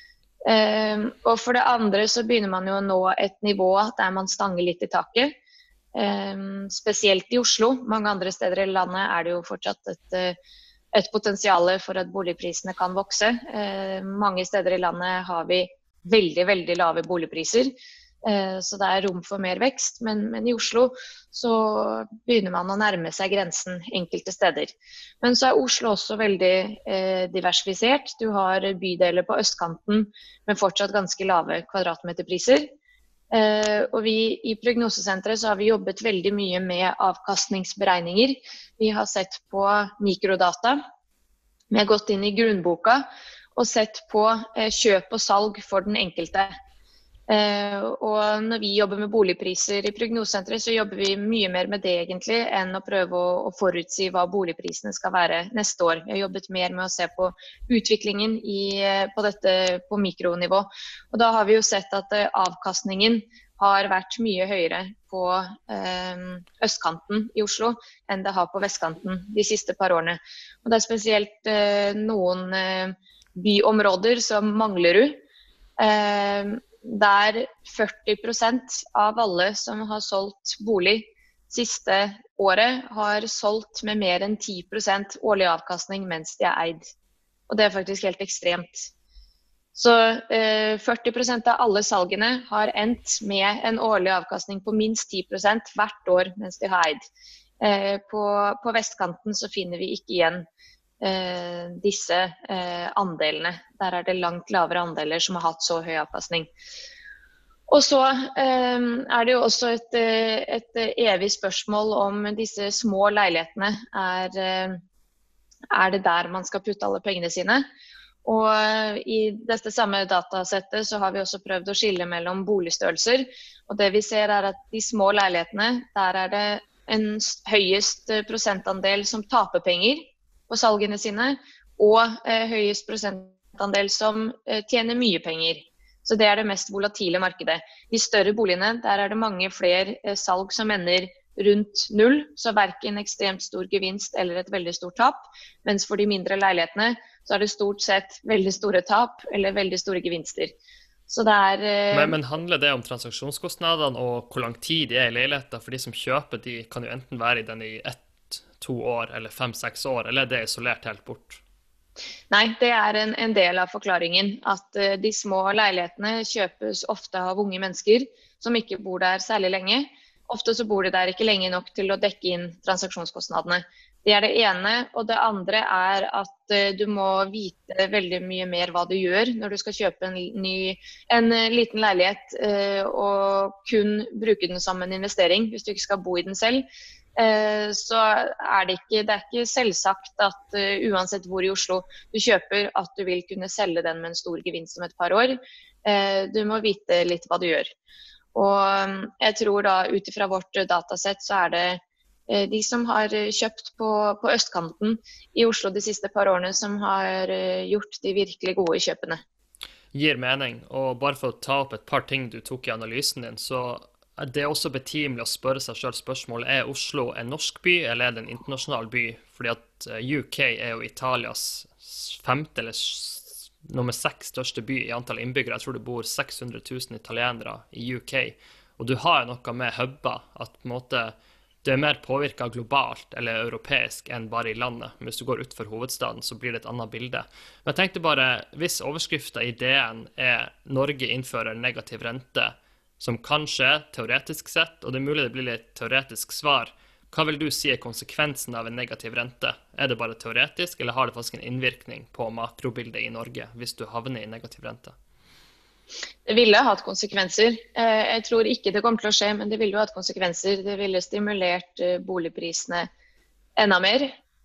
Um, og for det andre så begynner man jo å nå et nivå der man stanger litt i taket, um, spesielt i Oslo. Mange andre steder i landet er det jo fortsatt et, et potensial for at boligprisene kan vokse. Uh, mange steder i landet har vi veldig, veldig lave boligpriser, uh, så det er rom for mer vekst, men, men i Oslo så begynner man å nærme seg grensen enkelte steder. Men så er Oslo også veldig eh, diversifisert. Du har bydeler på østkanten med fortsatt ganske lave kvadratmeterpriser. Eh, og vi i Prognosesenteret så har vi jobbet veldig mye med avkastningsberegninger. Vi har sett på mikrodata. Vi har gått inn i grunnboka og sett på eh, kjøp og salg for den enkelte. Uh, og når vi jobber med boligpriser i Prognosesenteret, så jobber vi mye mer med det egentlig enn å prøve å, å forutsi hva boligprisene skal være neste år. Vi har jobbet mer med å se på utviklingen i, på dette på mikronivå. Og da har vi jo sett at uh, avkastningen har vært mye høyere på uh, østkanten i Oslo enn det har på vestkanten de siste par årene. Og det er spesielt uh, noen uh, byområder som Manglerud, der førti prosent av alle som har solgt bolig siste året, har solgt med mer enn ti prosent årlig avkastning mens de er eid. Og det er faktisk helt ekstremt. Så eh, førti prosent av alle salgene har endt med en årlig avkastning på minst ti prosent hvert år mens de har eid. Eh, på, på vestkanten så finner vi ikke igjen eh, disse eh, andelene. Der er det langt lavere andeler som har hatt så høy avkastning. Og så eh, er det jo også et, et evig spørsmål om disse små leilighetene er, er det der man skal putte alle pengene sine. Og i dette samme datasettet så har vi også prøvd å skille mellom boligstørrelser. Og det vi ser er at de små leilighetene, der er det en høyest prosentandel som taper penger på salgene sine, og eh, høyest prosentandel som eh, tjener mye penger. Så det er det mest volatile markedet. De større boligene, der er det mange flere eh, salg som ender rundt null, så hverken ekstremt stor gevinst eller et veldig stort tap. Mens for de mindre leilighetene, så er det stort sett veldig store tap eller veldig store gevinster. Så det er, eh... men, men handler det om transaksjonskostnadene og hvor lang tid de er i leiligheten? For de som kjøper, de kan jo enten være i den i ett, to år eller fem, seks år, eller er det isolert helt bort? Nei, det er en, en del av forklaringen. At uh, de små leilighetene kjøpes ofte av unge mennesker som ikke bor der særlig lenge. Ofte så bor de der ikke lenge nok til å dekke inn transaksjonskostnadene. Det er det ene, og det andre er at uh, du må vite veldig mye mer hva du gjør når du skal kjøpe en, ny, en uh, liten leilighet uh, og kun bruke den som en investering hvis du ikke skal bo i den selv. Uh, så er det ikke, det er ikke selvsagt at uh, uansett hvor i Oslo du kjøper at du vil kunne selge den med en stor gevinst om et par år. Uh, du må vite litt hva du gjør. Og um, jeg tror da ut ifra vårt datasett så er det de som har kjøpt på, på østkanten i Oslo de siste par årene, som har gjort de virkelig gode kjøpene. Gir mening, og bare for å ta opp et par ting du tok i analysen din, så er det også betimelig å spørre seg selv spørsmålet, er Oslo en norsk by, eller er det en internasjonal by? Fordi at U K er jo Italias femte eller nummer seks største by i antall innbyggere. Jeg tror det bor seks hundre tusen italienere i U K, og du har jo noe med hubber, at på en måte det er mer påvirket globalt eller europeisk enn bare i landet. Men hvis du går ut for hovedstaden, så blir det et annet bilde. Men jeg tenkte bare, hvis overskriften i D N er Norge innfører negativ rente, som kanskje teoretisk sett, og det er mulig det blir litt teoretisk svar, hva vil du si er konsekvensen av en negativ rente? Er det bare teoretisk, eller har det faktisk en innvirkning på makrobildet i Norge hvis du havner i negativ rente? Det ville hatt konsekvenser. Jeg tror ikke det kommer til å skje, men det ville jo hatt konsekvenser. Det ville stimulert boligprisene enda mer.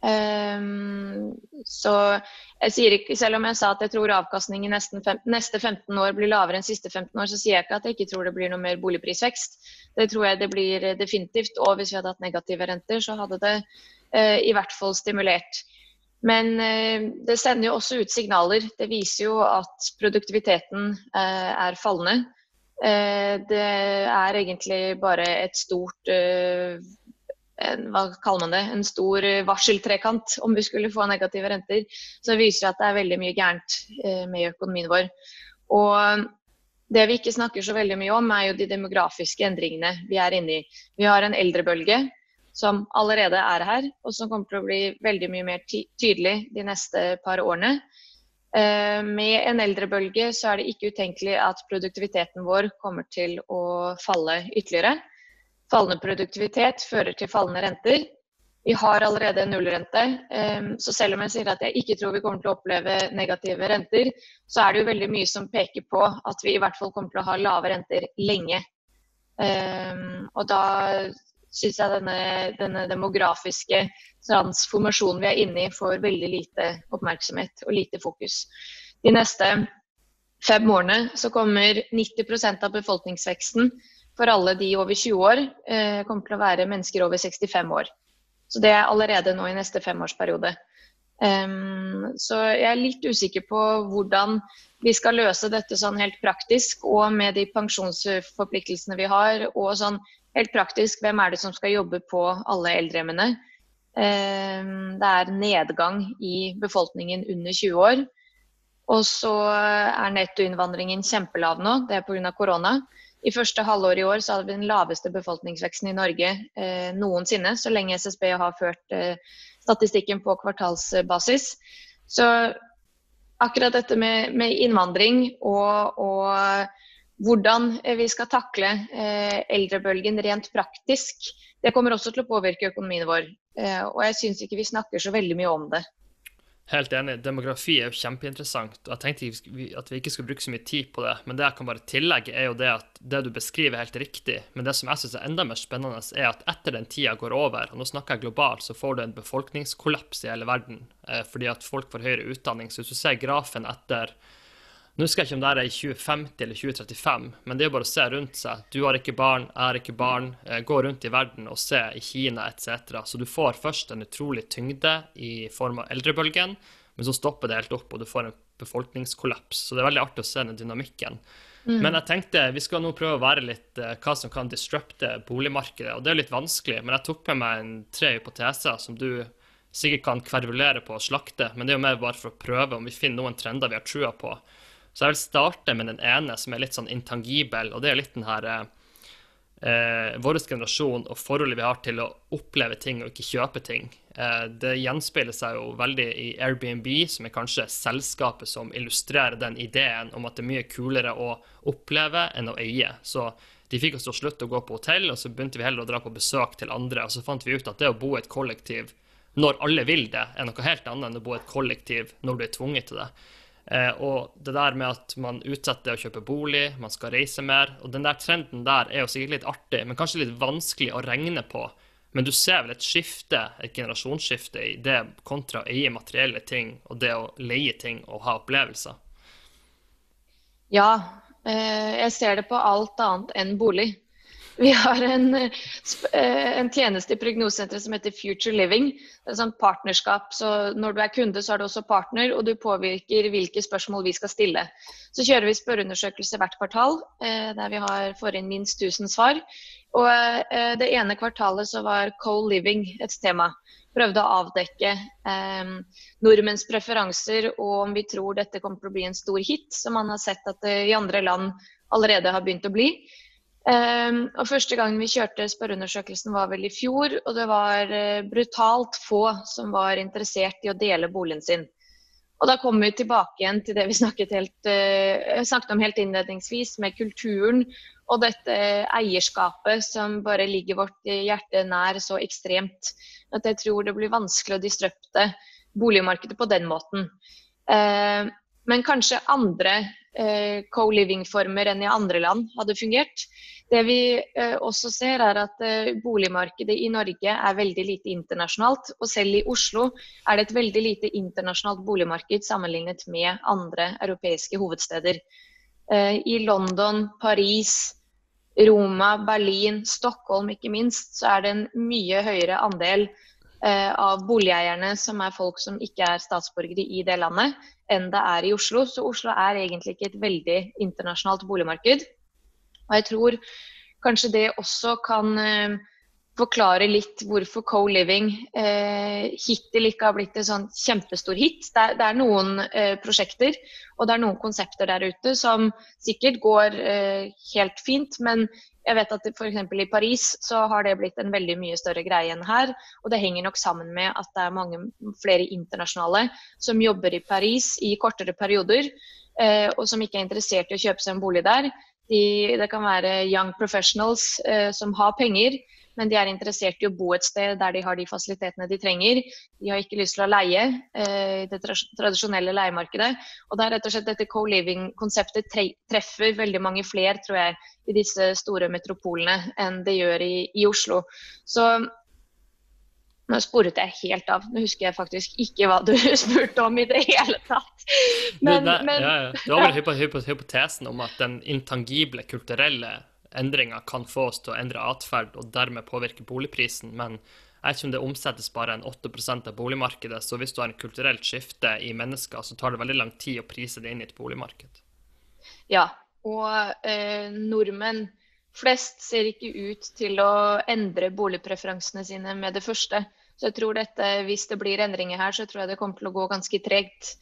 Så jeg sier ikke, selv om jeg sa at jeg tror avkastningen nesten fem, neste femten år blir lavere enn siste femten år, så sier jeg ikke at jeg ikke tror det blir noe mer boligprisvekst. Det tror jeg det blir definitivt, og hvis vi hadde hatt negative renter, så hadde det i hvert fall stimulert. Men eh, det sender jo også ut signaler. Det viser jo at produktiviteten eh, er fallende. Eh, det er egentlig bare et stort, eh, en, hva kaller man det, en stor varseltrekant om vi skulle få negative renter. Så det viser at det er veldig mye gærent eh, med økonomien vår. Og det vi ikke snakker så veldig mye om er jo de demografiske endringene vi er inne i. Vi har en eldrebølge som allerede er her, og som kommer til å bli veldig mye mer ty- tydelig de neste par årene. Eh, med en eldrebølge så er det ikke utenkelig at produktiviteten vår kommer til å falle ytterligere. Fallende produktivitet fører til fallende renter. Vi har allerede en nullrente, eh, så selv om jeg sier at jeg ikke tror vi kommer til å oppleve negative renter, så er det jo veldig mye som peker på at vi i hvert fall kommer til å ha lave renter lenge. Eh, og da synes jeg denne, denne demografiske transformasjonen vi er inne i får veldig lite oppmerksomhet og lite fokus. De neste fem årene så kommer nitti prosent av befolkningsveksten for alle de over tjue år eh, kommer til å være mennesker over sekstifem år. Så det er allerede nå i neste femårsperiode. Um, så jeg er litt usikker på hvordan vi skal løse dette sånn helt praktisk, og med de pensjonsforpliktelsene vi har, og sånn helt praktisk, hvem er det som skal jobbe på alle eldrehjemmene? Det er nedgang i befolkningen under tjue år. Og så er nettoinnvandringen kjempelav nå, det er på grunn av korona. I første halvår i år så hadde vi den laveste befolkningsveksten i Norge eh, noensinne, så lenge S S B har ført eh, statistikken på kvartalsbasis. Så akkurat dette med, med innvandring og, og hvordan vi skal takle eh, eldrebølgen rent praktisk, det kommer også til å påvirke økonomien vår. Eh, og jeg synes ikke vi snakker så veldig mye om det. Helt enig. Demografi er jo kjempeinteressant, og jeg tenkte at vi ikke skal bruke så mye tid på det, men det jeg kan bare tillegge er jo det at det du beskriver er helt riktig, men det som jeg synes er enda mer spennende er at etter den tida går over, og nå snakker jeg globalt, så får du en befolkningskollaps i hele verden, eh, fordi at folk får høyere utdanning. Så hvis du ser grafen etter, nå husker jeg ikke om det er i tjue femti eller tjue trettifem, men det er jo bare å se rundt seg. Du har ikke barn, jeg har ikke barn, eh, gå rundt i verden og se i Kina et cetera. Så du får først en utrolig tyngde i form av eldrebølgen, men så stopper det helt opp, og du får en befolkningskollaps. Så det er veldig artig å se den dynamikken. Mm. Men jeg tenkte, vi skal nå prøve å være litt eh, hva som kan disrupte boligmarkedet, og det er litt vanskelig, men jeg tok med meg en tre hypoteser som du sikkert kan kverulere på og slakte, men det er jo mer bare for å prøve om vi finner noen trender vi har trua på. Så jeg vil starte med den ene som er litt sånn intangibel, og det er litt den her eh, vår generasjon og forholdet vi har til å oppleve ting og ikke kjøpe ting. Eh, det gjenspeiler seg jo veldig i Airbnb, som er kanskje selskapet som illustrerer den ideen om at det er mye kulere å oppleve enn å eie. Så de fikk oss til å slutte å gå på hotell, og så begynte vi heller å dra på besøk til andre, og så fant vi ut at det å bo i et kollektiv når alle vil det, er noe helt annet enn å bo i et kollektiv når du er tvunget til det. Eh, og det der med at man utsetter å kjøpe bolig, man skal reise mer, og den der trenden der er jo sikkert litt artig, men kanskje litt vanskelig å regne på. Men du ser vel et skifte, et generasjonsskifte i det kontra å eie materielle ting, og det å leie ting og ha opplevelser. Ja, eh, jeg ser det på alt annet enn bolig. Vi har en, en tjeneste i prognosesenteret som heter Future Living. Det er et sånt partnerskap, så når du er kunde så er du også partner, og du påvirker hvilke spørsmål vi skal stille. Så kjører vi spørreundersøkelse hvert kvartal, der vi har får inn minst tusen svar. Og det ene kvartalet så var co-living et tema. Prøvde å avdekke eh, nordmenns preferanser, og om vi tror dette kommer til å bli en stor hit, som man har sett at det i andre land allerede har begynt å bli. Um, og første gang vi kjørte spørreundersøkelsen var vel i fjor, og det var uh, brutalt få som var interessert i å dele boligen sin. Og da kommer vi tilbake igjen til det vi snakket, helt, uh, snakket om helt innledningsvis, med kulturen og dette eierskapet som bare ligger vårt hjerte nær så ekstremt. At jeg tror det blir vanskelig å disrupte boligmarkedet på den måten. Uh, men kanskje andre uh, co-living-former enn i andre land hadde fungert. Det vi eh, også ser er at eh, boligmarkedet i Norge er veldig lite internasjonalt, og selv i Oslo er det et veldig lite internasjonalt boligmarked sammenlignet med andre europeiske hovedsteder. Eh, I London, Paris, Roma, Berlin, Stockholm ikke minst, så er det en mye høyere andel eh, av boligeierne som er folk som ikke er statsborgere i det landet, enn det er i Oslo. Så Oslo er egentlig ikke et veldig internasjonalt boligmarked. Og jeg tror kanskje det også kan eh, forklare litt hvorfor co-living eh, hittil ikke har blitt en sånn kjempestor hit. Det er, det er noen eh, prosjekter og det er noen konsepter der ute som sikkert går eh, helt fint, men jeg vet at for eksempel i Paris så har det blitt en veldig mye større greie enn her, og det henger nok sammen med at det er mange flere internasjonale som jobber i Paris i kortere perioder, eh, og som ikke er interessert i å kjøpe seg en bolig der. De, det kan være young professionals eh, som har penger, men de er interessert i å bo et sted der de har de fasilitetene de trenger. De har ikke lyst til å leie eh, det tra tradisjonelle leiemarkedet. Og det er rett og slett dette co-living-konseptet tre treffer veldig mange flere, tror jeg, i disse store metropolene enn det gjør i, i Oslo. Så nå sporet jeg helt av. Nå husker jeg faktisk ikke hva du spurte om i det hele tatt. Men, det, men, ja, ja. Det var vel hypo, hypo, hypotesen om at den intangible kulturelle endringer kan få oss til å endre atferd og dermed påvirke boligprisen, men jeg vet ikke om det omsettes bare en åtte prosent av boligmarkedet, så hvis du har en kulturelt skifte i mennesker, så tar det veldig lang tid å prise det inn i et boligmarked. Ja, og eh, nordmenn flest ser ikke ut til å endre boligpreferansene sine med det første. Så jeg tror dette, hvis det blir endringer her, så tror jeg det kommer til å gå ganske tregt.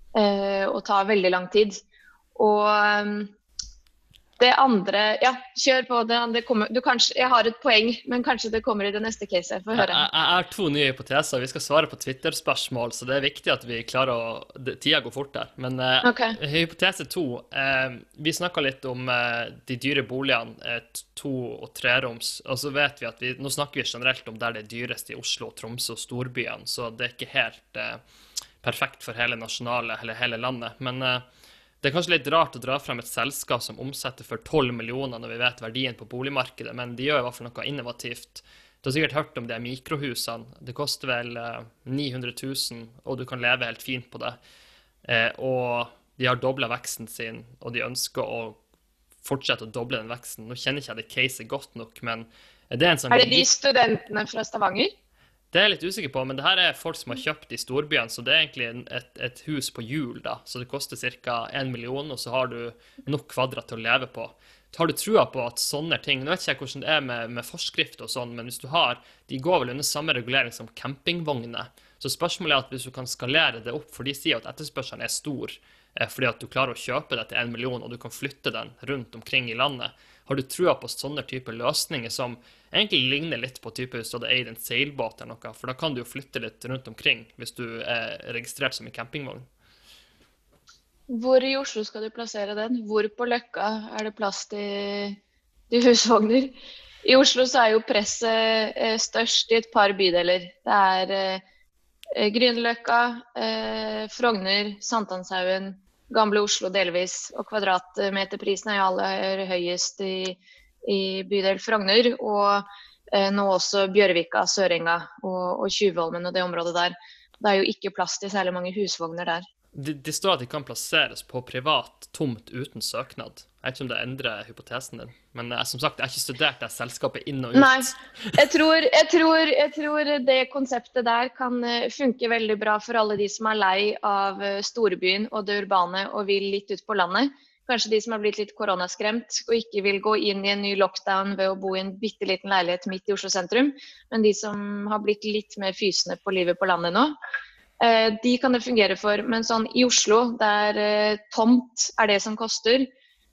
eh, og tar veldig lang tid. Og um, det andre, ja, kjør på det. det kommer, du kanskje, jeg har et poeng, men kanskje det kommer i det neste caset. Jeg får Jeg, høre. jeg jeg har to nye hypoteser. Vi skal svare på Twitter-spørsmål, så det er viktig at vi klarer å det- Tida går fort der. Men eh, Ok. hypotese to. Eh, vi snakka litt om eh, de dyre boligene, eh, to- og treroms. Og så vet vi at vi Nå snakker vi generelt om der det er dyrest i Oslo, Tromsø og storbyene, så det er ikke helt eh, perfekt for hele nasjonale eller hele landet. Men eh, det er kanskje litt rart å dra frem et selskap som omsetter for tolv millioner når vi vet verdien på boligmarkedet, men de gjør i hvert fall noe innovativt. Du har sikkert hørt om de mikrohusene. Det koster vel eh, ni hundre tusen, og du kan leve helt fint på det. Eh, og de har doblet veksten sin, og de ønsker å fortsette å doble den veksten. Nå kjenner ikke jeg det caset godt nok, men det er en sånn... Er det de studentene fra Stavanger? Det er jeg litt usikker på, men det her er folk som har kjøpt i storbyene, så det er egentlig et, et hus på hjul da, så det koster cirka en million, og så har du nok kvadrat til å leve på. Har du trua på at sånne ting, nå vet ikke jeg hvordan det er med, med forskrift og sånn, men hvis du har, de går vel under samme regulering som campingvogner, så spørsmålet er at hvis du kan skalere det opp, for de sier at etterspørselen er stor, eh, fordi at du klarer å kjøpe det til en million, og du kan flytte den rundt omkring i landet. Har du trua på sånne typer løsninger som egentlig ligner litt på type hvis du hadde eid en seilbåt eller noe, for da kan du jo flytte litt rundt omkring hvis du er registrert som en campingvogn. Hvor i Oslo skal du plassere den? Hvor på Løkka er det plass til, til husvogner? I Oslo så er jo presset eh, størst i et par bydeler. Det er eh, Grünerløkka, eh, Frogner, Sankthanshaugen, Gamle Oslo delvis, og kvadratmeterprisen er jo aller høyest i, i bydel Frogner, og eh, nå også Bjørvika, Sørenga og, og Tjuvholmen og det området der. Det er jo ikke plass til særlig mange husvogner der. De, de står at de kan plasseres på privat tomt uten søknad. Jeg vet ikke om det endrer hypotesen din, men jeg, som sagt, jeg har ikke studert det selskapet inn og ut. Nei, jeg tror, jeg, tror, jeg tror det konseptet der kan funke veldig bra for alle de som er lei av storbyen og det urbane og vil litt ut på landet. Kanskje de som har blitt litt koronaskremt og ikke vil gå inn i en ny lockdown ved å bo i en bitteliten leilighet midt i Oslo sentrum, men de som har blitt litt mer fysende på livet på landet nå. De kan det fungere for, men sånn i Oslo, der tomt er det som koster.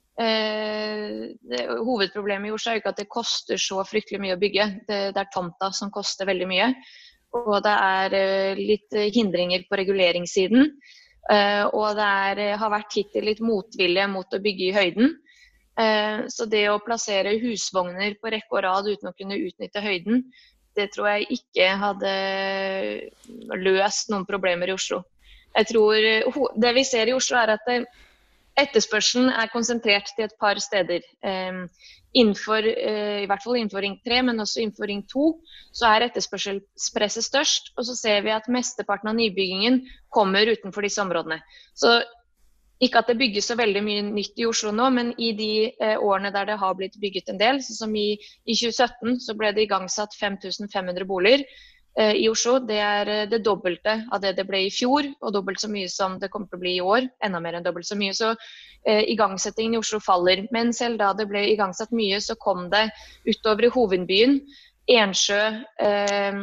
Eh, det, hovedproblemet i Oslo er jo ikke at det koster så fryktelig mye å bygge. Det, det er tomta som koster veldig mye. Og det er eh, litt hindringer på reguleringssiden. Eh, og det er, har vært hittil litt motvilje mot å bygge i høyden. Eh, så det å plassere husvogner på rekke og rad uten å kunne utnytte høyden, det tror jeg ikke hadde løst noen problemer i Oslo. Jeg tror det vi ser i Oslo er at det, etterspørselen er konsentrert til et par steder. Eh, innenfor, eh, I hvert fall innenfor ring tre, men også innenfor ring to, så er etterspørselspresset størst. Og så ser vi at mesteparten av nybyggingen kommer utenfor disse områdene. Så ikke at det bygges så veldig mye nytt i Oslo nå, men i de eh, årene der det har blitt bygget en del, så som i, i tjue sytten, så ble det igangsatt fem tusen fem hundre boliger eh, i Oslo. Det er eh, det dobbelte av det det ble i fjor, og dobbelt så mye som det kommer til å bli i år. Enda mer enn dobbelt så mye. Så eh, igangsettingen i Oslo faller. Men selv da det ble igangsatt mye, så kom det utover i hovedbyen. Ensjø, eh,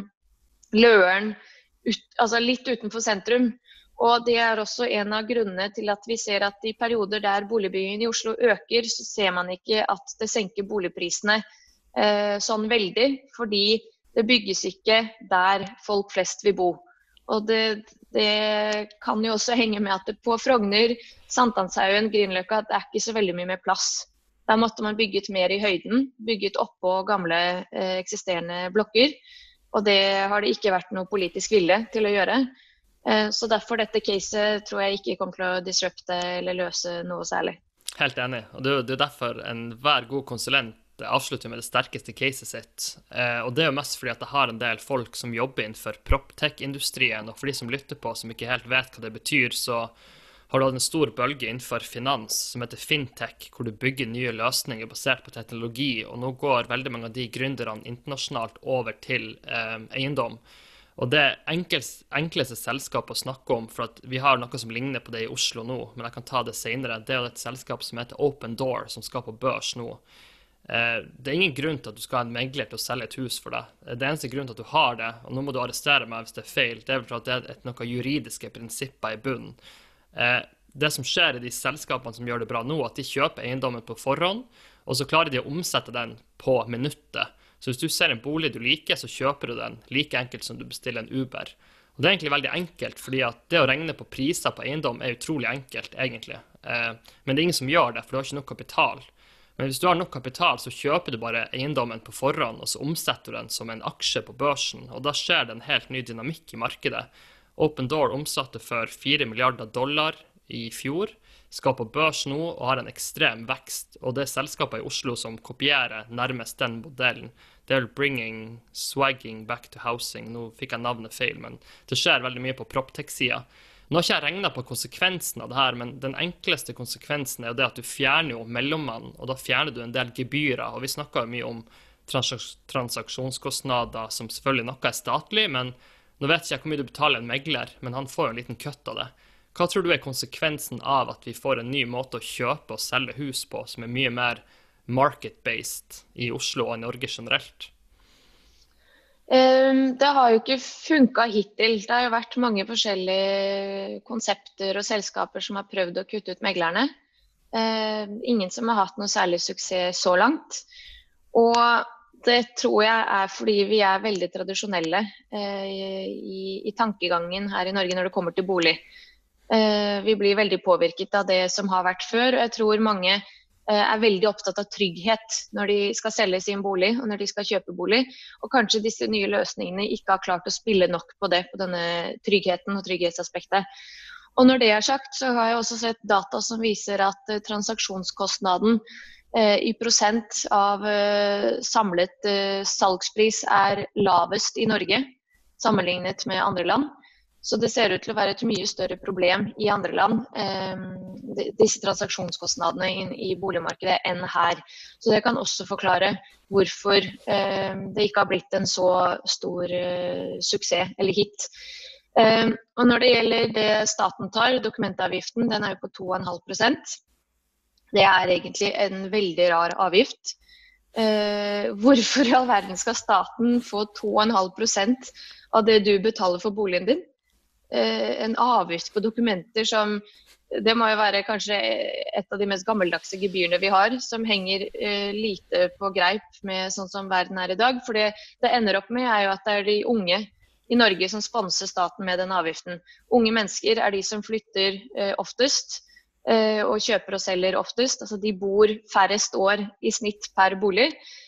Løren, ut, altså litt utenfor sentrum. Og det er også en av grunnene til at vi ser at i perioder der boligbyggingen i Oslo øker, så ser man ikke at det senker boligprisene eh, sånn veldig, fordi det bygges ikke der folk flest vil bo. Og det, det kan jo også henge med at det på Frogner, Sankthanshaugen, Grünerløkka, det er ikke så veldig mye mer plass. Der måtte man bygget mer i høyden, bygget oppå gamle eh, eksisterende blokker, og det har det ikke vært noe politisk vilje til å gjøre. Så derfor dette caset tror jeg ikke kommer til å disrupte eller løse noe særlig. Helt enig, og det er derfor enhver god konsulent avslutter med det sterkeste caset sitt. Og det er jo mest fordi at jeg har en del folk som jobber innenfor PropTech-industrien, og for de som lytter på som ikke helt vet hva det betyr, så har du hatt en stor bølge innenfor finans som heter Fintech, hvor du bygger nye løsninger basert på teknologi, og nå går veldig mange av de gründerne internasjonalt over til eh, eiendom. Og det enkleste, enkleste selskapet å snakke om, for at vi har noe som ligner på det i Oslo nå, men jeg kan ta det senere, det er et selskap som heter Open Door, som skal på børs nå. Eh, det er ingen grunn til at du skal ha en megler til å selge et hus for deg. Det eneste grunn til at du har det, og nå må du arrestere meg hvis det er feil, det er vel for at det er et, noen juridiske prinsipper i bunnen. Eh, det som skjer i de selskapene som gjør det bra nå, at de kjøper eiendommen på forhånd, og så klarer de å omsette den på minuttet. Så hvis du ser en bolig du liker, så kjøper du den like enkelt som du bestiller en Uber. Og det er egentlig veldig enkelt, fordi at det å regne på priser på eiendom er utrolig enkelt, egentlig. Eh, men det er ingen som gjør det, for du har ikke nok kapital. Men hvis du har nok kapital, så kjøper du bare eiendommen på forhånd, og så omsetter du den som en aksje på børsen, og da skjer det en helt ny dynamikk i markedet. Open Door omsatte for fire milliarder dollar i fjor, skal på børs nå og har en ekstrem vekst, og det er selskapet i Oslo som kopierer nærmest den modellen. Det er bringing swagging back to housing. Nå fikk jeg navnet feil, men det skjer veldig mye på PropTech-siden. Nå har ikke jeg regnet på konsekvensen av det her, men den enkleste konsekvensen er jo det at du fjerner jo mellommannen, og da fjerner du en del gebyrer, og vi snakker jo mye om trans transaksjonskostnader, som selvfølgelig noe er statlig, men nå vet ikke jeg hvor mye du betaler en megler, men han får jo en liten kutt av det. Hva tror du er konsekvensen av at vi får en ny måte å kjøpe og selge hus på, som er mye mer market-based i Oslo og i Norge generelt? Um, det har jo ikke funket hittil. Det har jo vært mange forskjellige konsepter og selskaper som har prøvd å kutte ut meglerne. Uh, ingen som har hatt noe særlig suksess så langt. Og det tror jeg er fordi vi er veldig tradisjonelle uh, i, i tankegangen her i Norge når det kommer til bolig. Uh, vi blir veldig påvirket av det som har vært før, og jeg tror mange uh, er veldig opptatt av trygghet når de skal selge sin bolig og når de skal kjøpe bolig, og kanskje disse nye løsningene ikke har klart å spille nok på det, på denne tryggheten og trygghetsaspektet. Og når det er sagt, så har jeg også sett data som viser at uh, transaksjonskostnaden uh, i prosent av uh, samlet uh, salgspris er lavest i Norge, sammenlignet med andre land. Så det ser ut til å være et mye større problem i andre land, eh, disse transaksjonskostnadene i, i boligmarkedet, enn her. Så det kan også forklare hvorfor eh, det ikke har blitt en så stor eh, suksess eller hit. Eh, og når det gjelder det staten tar, dokumentavgiften, den er jo på to komma fem prosent. Det er egentlig en veldig rar avgift. Eh, hvorfor i all verden skal staten få to komma fem prosent av det du betaler for boligen din? En avgift på dokumenter som, det må jo være kanskje et av de mest gammeldagse gebyrene vi har, som henger eh, lite på greip med sånn som verden er i dag. For det det ender opp med er jo at det er de unge i Norge som sponser staten med den avgiften. Unge mennesker er de som flytter eh, oftest eh, og kjøper og selger oftest. Altså de bor færrest år i snitt per bolig.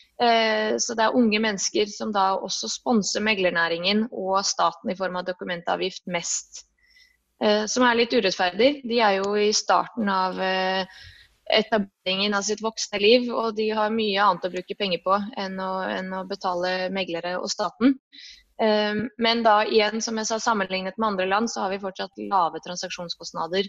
Så det er unge mennesker som da også sponser meglernæringen og staten i form av dokumentavgift mest. Som er litt urettferdig. De er jo i starten av etableringen av sitt voksne liv, og de har mye annet å bruke penger på enn å, enn å betale meglere og staten. Men da igjen, som jeg sa, sammenlignet med andre land, så har vi fortsatt lave transaksjonskostnader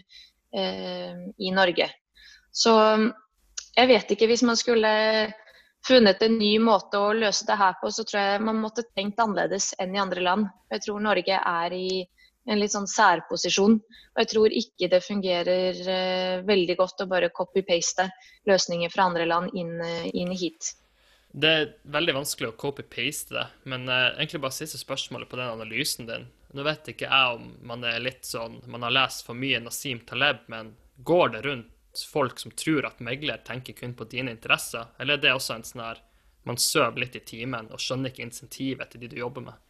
i Norge. Så jeg vet ikke, hvis man skulle funnet en ny måte å løse det her på, så tror jeg man måtte tenkt annerledes enn i andre land. Jeg tror Norge er i en litt sånn særposisjon, og jeg tror ikke det fungerer uh, veldig godt å bare copy-paste løsninger fra andre land inn, uh, inn hit. Det er veldig vanskelig å copy-paste det, men uh, egentlig bare siste spørsmålet på den analysen din. Nå vet ikke jeg om man er litt sånn, man har lest for mye Nassim Taleb, men går det rundt folk som tror at megler tenker kun på dine interesser, eller er det også en sånn her, man søver litt i timen og skjønner ikke insentivet til de du jobber med?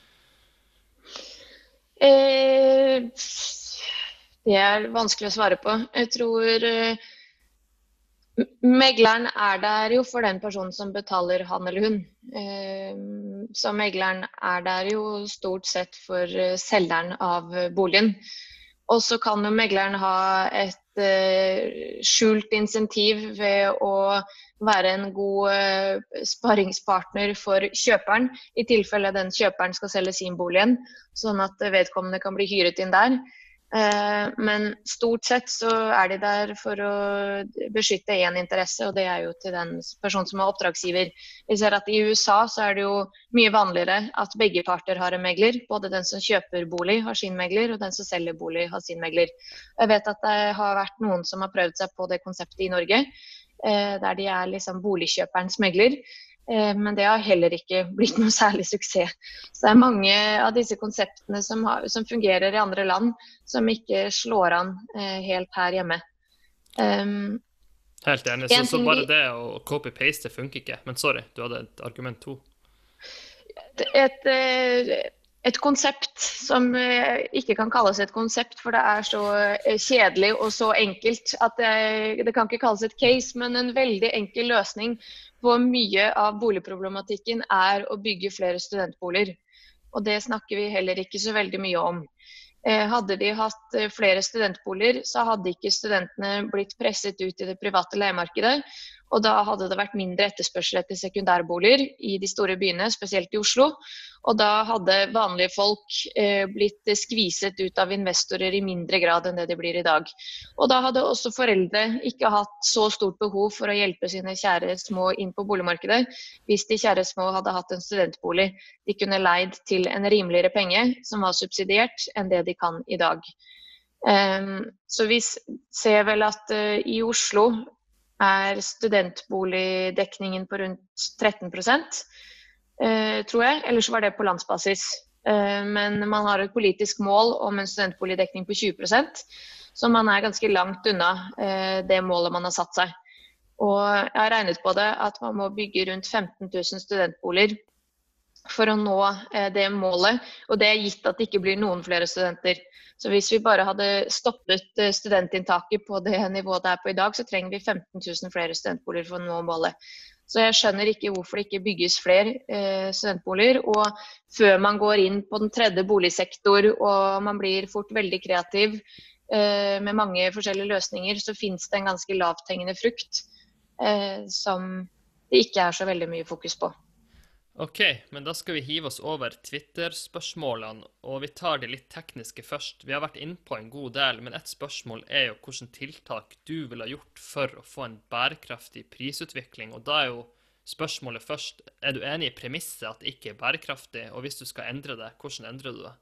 Eh, det er vanskelig å svare på. Jeg tror eh, megleren er der jo for den personen som betaler han eller hun. Eh, så megleren er der jo stort sett for eh, selgeren av boligen. Og så kan jo megleren ha et uh, skjult insentiv ved å være en god uh, sparringspartner for kjøperen, i tilfelle den kjøperen skal selge sin bolig igjen, sånn at vedkommende kan bli hyret inn der. Uh, men stort sett så er de der for å beskytte en interesse, og det er jo til den personen som er oppdragsgiver. Vi ser at i U S A så er det jo mye vanligere at begge parter har en megler. Både den som kjøper bolig har sin megler, og den som selger bolig har sin megler. Jeg vet at det har vært noen som har prøvd seg på det konseptet i Norge, uh, der de er liksom boligkjøperens megler. Eh, men det har heller ikke blitt noe særlig suksess. Så det er mange av disse konseptene som, har, som fungerer i andre land, som ikke slår an eh, helt her hjemme. Um, Helt enig, så, så bare det å copy-paste funker ikke. Men sorry, du hadde et argument to. Et, et konsept som ikke kan kalles et konsept, for det er så kjedelig og så enkelt at det, det kan ikke kalles et case, men en veldig enkel løsning på mye av boligproblematikken er å bygge flere studentboliger. Og det snakker vi heller ikke så veldig mye om. Hadde de hatt flere studentboliger, så hadde ikke studentene blitt presset ut i det private leiemarkedet, og da hadde det vært mindre etterspørsel etter sekundærboliger i de store byene, spesielt i Oslo, og da hadde vanlige folk eh, blitt skviset ut av investorer i mindre grad enn det de blir i dag. Og da hadde også foreldre ikke hatt så stort behov for å hjelpe sine kjære små inn på boligmarkedet, hvis de kjære små hadde hatt en studentbolig de kunne leid til en rimeligere penge, som var subsidiert, enn det de kan i dag. Um, så vi ser vel at uh, i Oslo er studentboligdekningen på rundt tretten prosent, uh, tror jeg, ellers var det på landsbasis. Uh, men man har et politisk mål om en studentboligdekning på tjue prosent, så man er ganske langt unna uh, det målet man har satt seg. Og jeg har regnet på det at man må bygge rundt femten tusen studentboliger for å nå uh, det målet, og det er gitt at det ikke blir noen flere studenter. Så hvis vi bare hadde stoppet studentinntaket på det nivået det er på i dag, så trenger vi femten tusen flere studentboliger for å nå målet. Så jeg skjønner ikke hvorfor det ikke bygges flere eh, studentboliger. Og før man går inn på den tredje boligsektor, og man blir fort veldig kreativ eh, med mange forskjellige løsninger, så finnes det en ganske lavthengende frukt eh, som det ikke er så veldig mye fokus på. Ok, men da skal vi hive oss over Twitter-spørsmålene, og vi tar de litt tekniske først. Vi har vært inne på en god del, men et spørsmål er jo hvilke tiltak du vil ha gjort for å få en bærekraftig prisutvikling. Og da er jo spørsmålet først, er du enig i premisset at det ikke er bærekraftig, og hvis du skal endre det, hvordan endrer du det?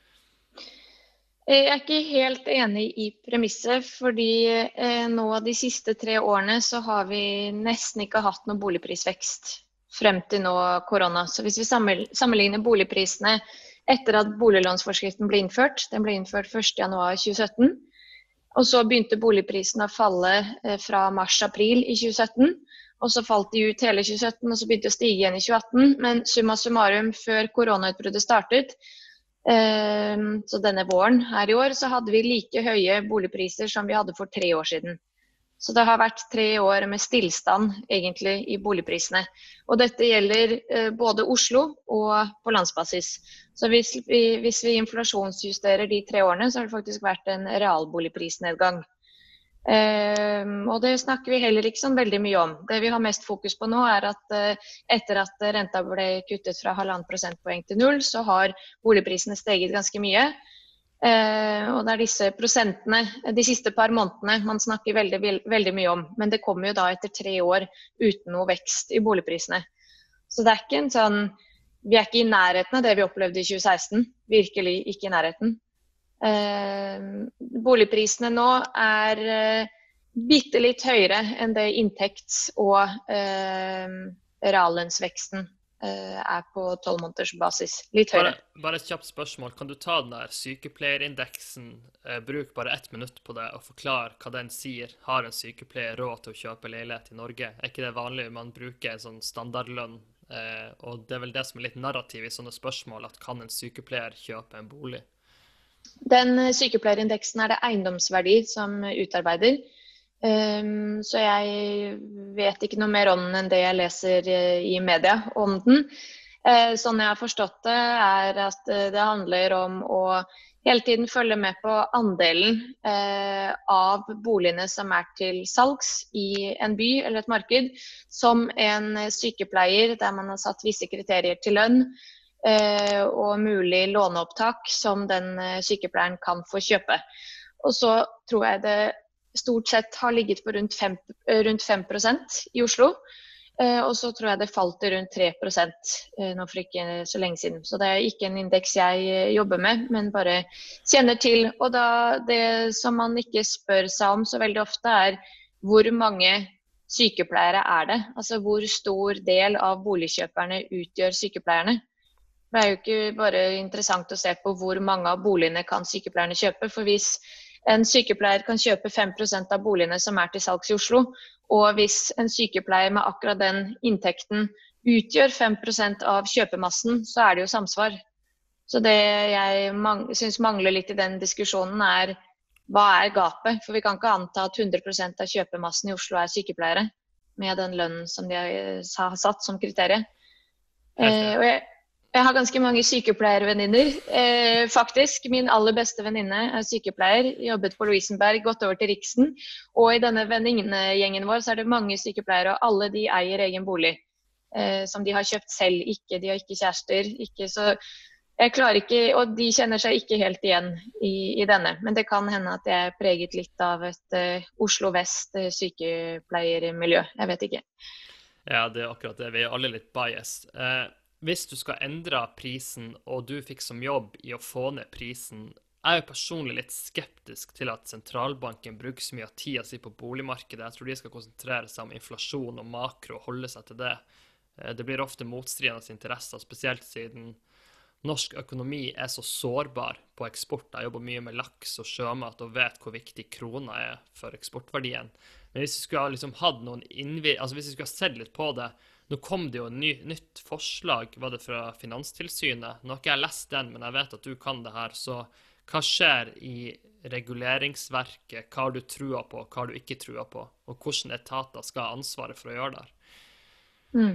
Jeg er ikke helt enig i premisset, fordi eh, nå de siste tre årene så har vi nesten ikke hatt noen boligprisvekst frem til nå korona. Så hvis vi sammenligner boligprisene etter at boliglånsforskriften ble innført, den ble innført første januar tjue sytten, og så begynte boligprisene å falle fra mars-april i tjue sytten, og så falt de ut hele tjue sytten, og så begynte det å stige igjen i tjue atten, men summa summarum før koronautbruddet startet, eh, så denne våren her i år, så hadde vi like høye boligpriser som vi hadde for tre år siden. Så det har vært tre år med stillstand egentlig i boligprisene. Og dette gjelder eh, både Oslo og på landsbasis. Så hvis vi, hvis vi inflasjonsjusterer de tre årene, så har det faktisk vært en realboligprisnedgang. Eh, og det snakker vi heller ikke sånn veldig mye om. Det vi har mest fokus på nå er at eh, etter at renta ble kuttet fra halvannen prosentpoeng til null, så har boligprisene steget ganske mye. Eh, og det er disse prosentene, de siste par månedene, man snakker veldig, veldig mye om. Men det kommer jo da etter tre år uten noe vekst i boligprisene. Så det er ikke en sånn, vi er ikke i nærheten av det vi opplevde i tjue seksten. Virkelig ikke i nærheten. Eh, boligprisene nå er eh, bitte litt høyere enn det inntekts- og eh, reallønnsveksten er på tolv måneders basis. Litt høyere. Bare, bare et kjapt spørsmål. Kan du ta den der sykepleierindeksen, eh, bruk bare ett minutt på det og forklare hva den sier? Har en sykepleier råd til å kjøpe leilighet i Norge? Er ikke det vanlig man bruker en sånn standardlønn? Eh, og det er vel det som er litt narrativ i sånne spørsmål, at kan en sykepleier kjøpe en bolig? Den sykepleierindeksen er det eiendomsverdi som utarbeider. Um, så jeg vet ikke noe mer om den enn det jeg leser uh, i media om den. Uh, sånn jeg har forstått det, er at uh, det handler om å hele tiden følge med på andelen uh, av boligene som er til salgs i en by eller et marked, som en sykepleier der man har satt visse kriterier til lønn uh, og mulig låneopptak som den uh, sykepleieren kan få kjøpe. Og så tror jeg det stort sett har ligget på rundt fem prosent i Oslo, og så tror jeg det falt til rundt tre prosent nå for ikke så lenge siden. Så det er ikke en indeks jeg jobber med, men bare kjenner til. Og da det som man ikke spør seg om så veldig ofte er hvor mange sykepleiere er det? Altså hvor stor del av boligkjøperne utgjør sykepleierne? Det er jo ikke bare interessant å se på hvor mange av boligene kan sykepleierne kjøpe, for hvis en sykepleier kan kjøpe fem prosent av boligene som er til salgs i Oslo, og hvis en sykepleier med akkurat den inntekten utgjør fem prosent av kjøpemassen, så er det jo samsvar. Så det jeg mang- synes mangler litt i den diskusjonen er, hva er gapet? For vi kan ikke anta at hundre prosent av kjøpemassen i Oslo er sykepleiere, med den lønnen som de har satt som kriterium. Eh, og jeg Jeg har ganske mange sykepleiervenninner, eh, faktisk. Min aller beste venninne er sykepleier, jobbet på Lovisenberg, gått over til Riksen. Og i denne venninnegjengen vår så er det mange sykepleiere, og alle de eier egen bolig. Eh, som de har kjøpt selv, ikke, de har ikke kjærester. Ikke, så jeg klarer ikke, og de kjenner seg ikke helt igjen i, i denne. Men det kan hende at jeg er preget litt av et uh, Oslo Vest uh, sykepleiermiljø. Jeg vet ikke. Ja, det er akkurat det. Vi er alle litt biased. Eh, Hvis du skal endre prisen, og du fikk som jobb i å få ned prisen, jeg er jo personlig litt skeptisk til at sentralbanken bruker så mye av tida si på boligmarkedet. Jeg tror de skal konsentrere seg om inflasjon og makro og holde seg til det. Det blir ofte motstridende interesser, spesielt siden norsk økonomi er så sårbar på eksport. Jeg jobber mye med laks og sjømat og vet hvor viktig krona er for eksportverdien. Men hvis vi skulle ha liksom hatt noen innvir... Altså hvis vi skulle ha sett litt på det. Nå kom det jo en ny, nytt forslag, var det fra Finanstilsynet? Nå har ikke jeg lest den, men jeg vet at du kan det her. Så hva skjer i reguleringsverket? Hva har du trua på, hva har du ikke trua på? Og hvordan etater skal ha ansvaret for å gjøre det? Mm.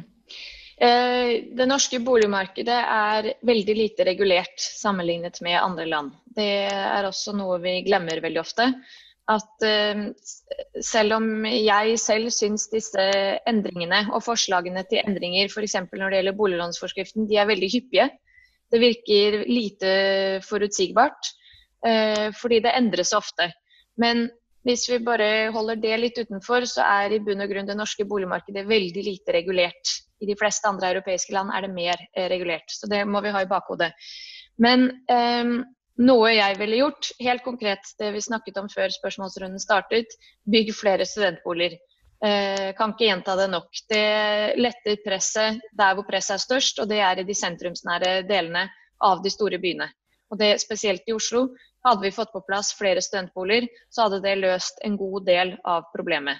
Eh, det norske boligmarkedet er veldig lite regulert sammenlignet med andre land. Det er også noe vi glemmer veldig ofte. At uh, selv om jeg selv synes disse endringene og forslagene til endringer, for eksempel når det gjelder boliglånsforskriften, de er veldig hyppige. Det virker lite forutsigbart, uh, fordi det endres ofte. Men hvis vi bare holder det litt utenfor, så er i bunn og grunn det norske boligmarkedet veldig lite regulert. I de fleste andre europeiske land er det mer uh, regulert, så det må vi ha i bakhodet. Men um, noe jeg ville gjort, helt konkret det vi snakket om før spørsmålsrunden startet, bygg flere studentboliger. Eh, kan ikke gjenta det nok. Det letter presset der hvor presset er størst, og det er i de sentrumsnære delene av de store byene. Og det spesielt i Oslo. Hadde vi fått på plass flere studentboliger, så hadde det løst en god del av problemet.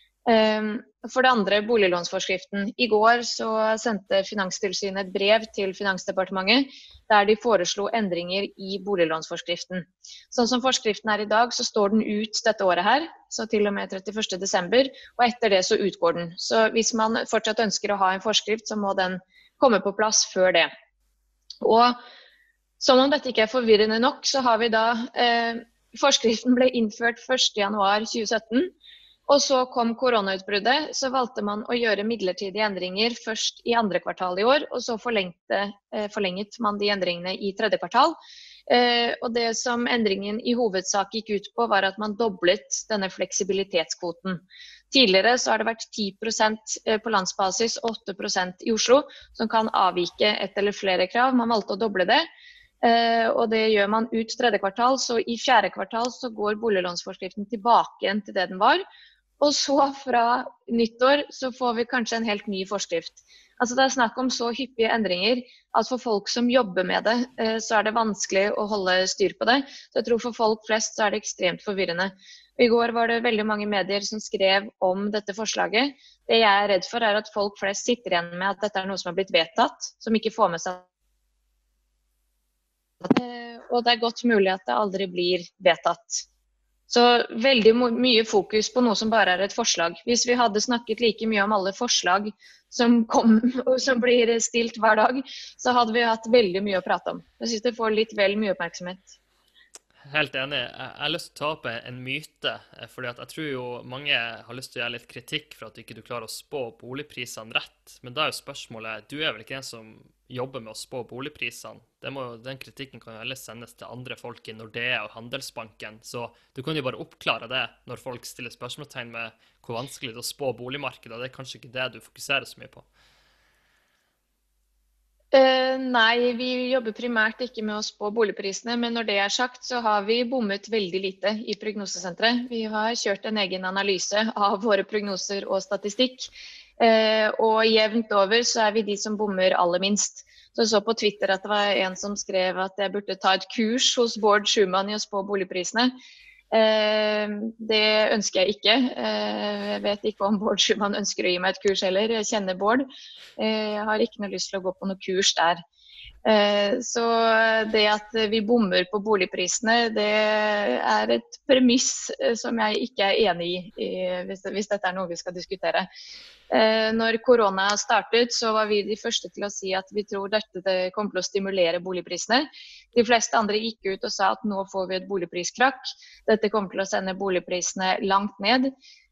For det andre, boliglånsforskriften. I går så sendte Finanstilsynet et brev til Finansdepartementet der de foreslo endringer i boliglånsforskriften. Sånn som forskriften er i dag, så står den ut dette året her, så til og med trettiførste desember, og etter det så utgår den. Så hvis man fortsatt ønsker å ha en forskrift, så må den komme på plass før det. Og som om dette ikke er forvirrende nok, så har vi da eh, forskriften ble innført første januar tjue sytten. Og så kom koronautbruddet, så valgte man å gjøre midlertidige endringer først i andre kvartal i år, og så forlengte, eh, forlenget man de endringene i tredje kvartal. Eh, og det som endringen i hovedsak gikk ut på, var at man doblet denne fleksibilitetskvoten. Tidligere så har det vært ti prosent på landsbasis, åtte prosent i Oslo, som kan avvike et eller flere krav. Man valgte å doble det. Uh, og det gjør man ut tredje kvartal, så i fjerde kvartal så går boliglånsforskriften tilbake igjen til det den var. Og så fra nyttår så får vi kanskje en helt ny forskrift. Altså det er snakk om så hyppige endringer at for folk som jobber med det, uh, så er det vanskelig å holde styr på det. Så jeg tror for folk flest så er det ekstremt forvirrende. I går var det veldig mange medier som skrev om dette forslaget. Det jeg er redd for er at folk flest sitter igjen med at dette er noe som har blitt vedtatt, som ikke får med seg. Og det er godt mulig at det aldri blir vedtatt. Så veldig mye fokus på noe som bare er et forslag. Hvis vi hadde snakket like mye om alle forslag som, kom, som blir stilt hver dag, så hadde vi hatt veldig mye å prate om. Jeg synes det får litt vel mye oppmerksomhet. Helt enig. Jeg har lyst til å ta opp en myte, fordi at jeg tror jo mange har lyst til å gjøre litt kritikk for at ikke du klarer å spå boligprisene rett. Men da er jo spørsmålet, du er vel ikke en som jobber med å spå boligprisene? Det må, den kritikken kan jo heller sendes til andre folk i Nordea og Handelsbanken, så du kan jo bare oppklare det når folk stiller spørsmålstegn med hvor vanskelig det er å spå boligmarkedet, og det er kanskje ikke det du fokuserer så mye på. Eh, nei, vi jobber primært ikke med å spå boligprisene, men når det er sagt, så har vi bommet veldig lite i prognosesenteret. Vi har kjørt en egen analyse av våre prognoser og statistikk, eh, og jevnt over så er vi de som bommer aller minst. Så jeg så på Twitter at det var en som skrev at jeg burde ta et kurs hos Bård Schumann i å spå boligprisene. Eh, det ønsker jeg ikke. Eh, jeg vet ikke om Bård Schumann ønsker å gi meg et kurs heller. Jeg kjenner Bård. Eh, jeg har ikke noe lyst til å gå på noe kurs der. Eh, så det at vi bommer på boligprisene, det er et premiss som jeg ikke er enig i, hvis, hvis dette er noe vi skal diskutere. Eh, når korona startet, så var vi de første til å si at vi tror dette det kommer til å stimulere boligprisene. De fleste andre gikk ut og sa at nå får vi et boligpriskrakk. Dette kommer til å sende boligprisene langt ned.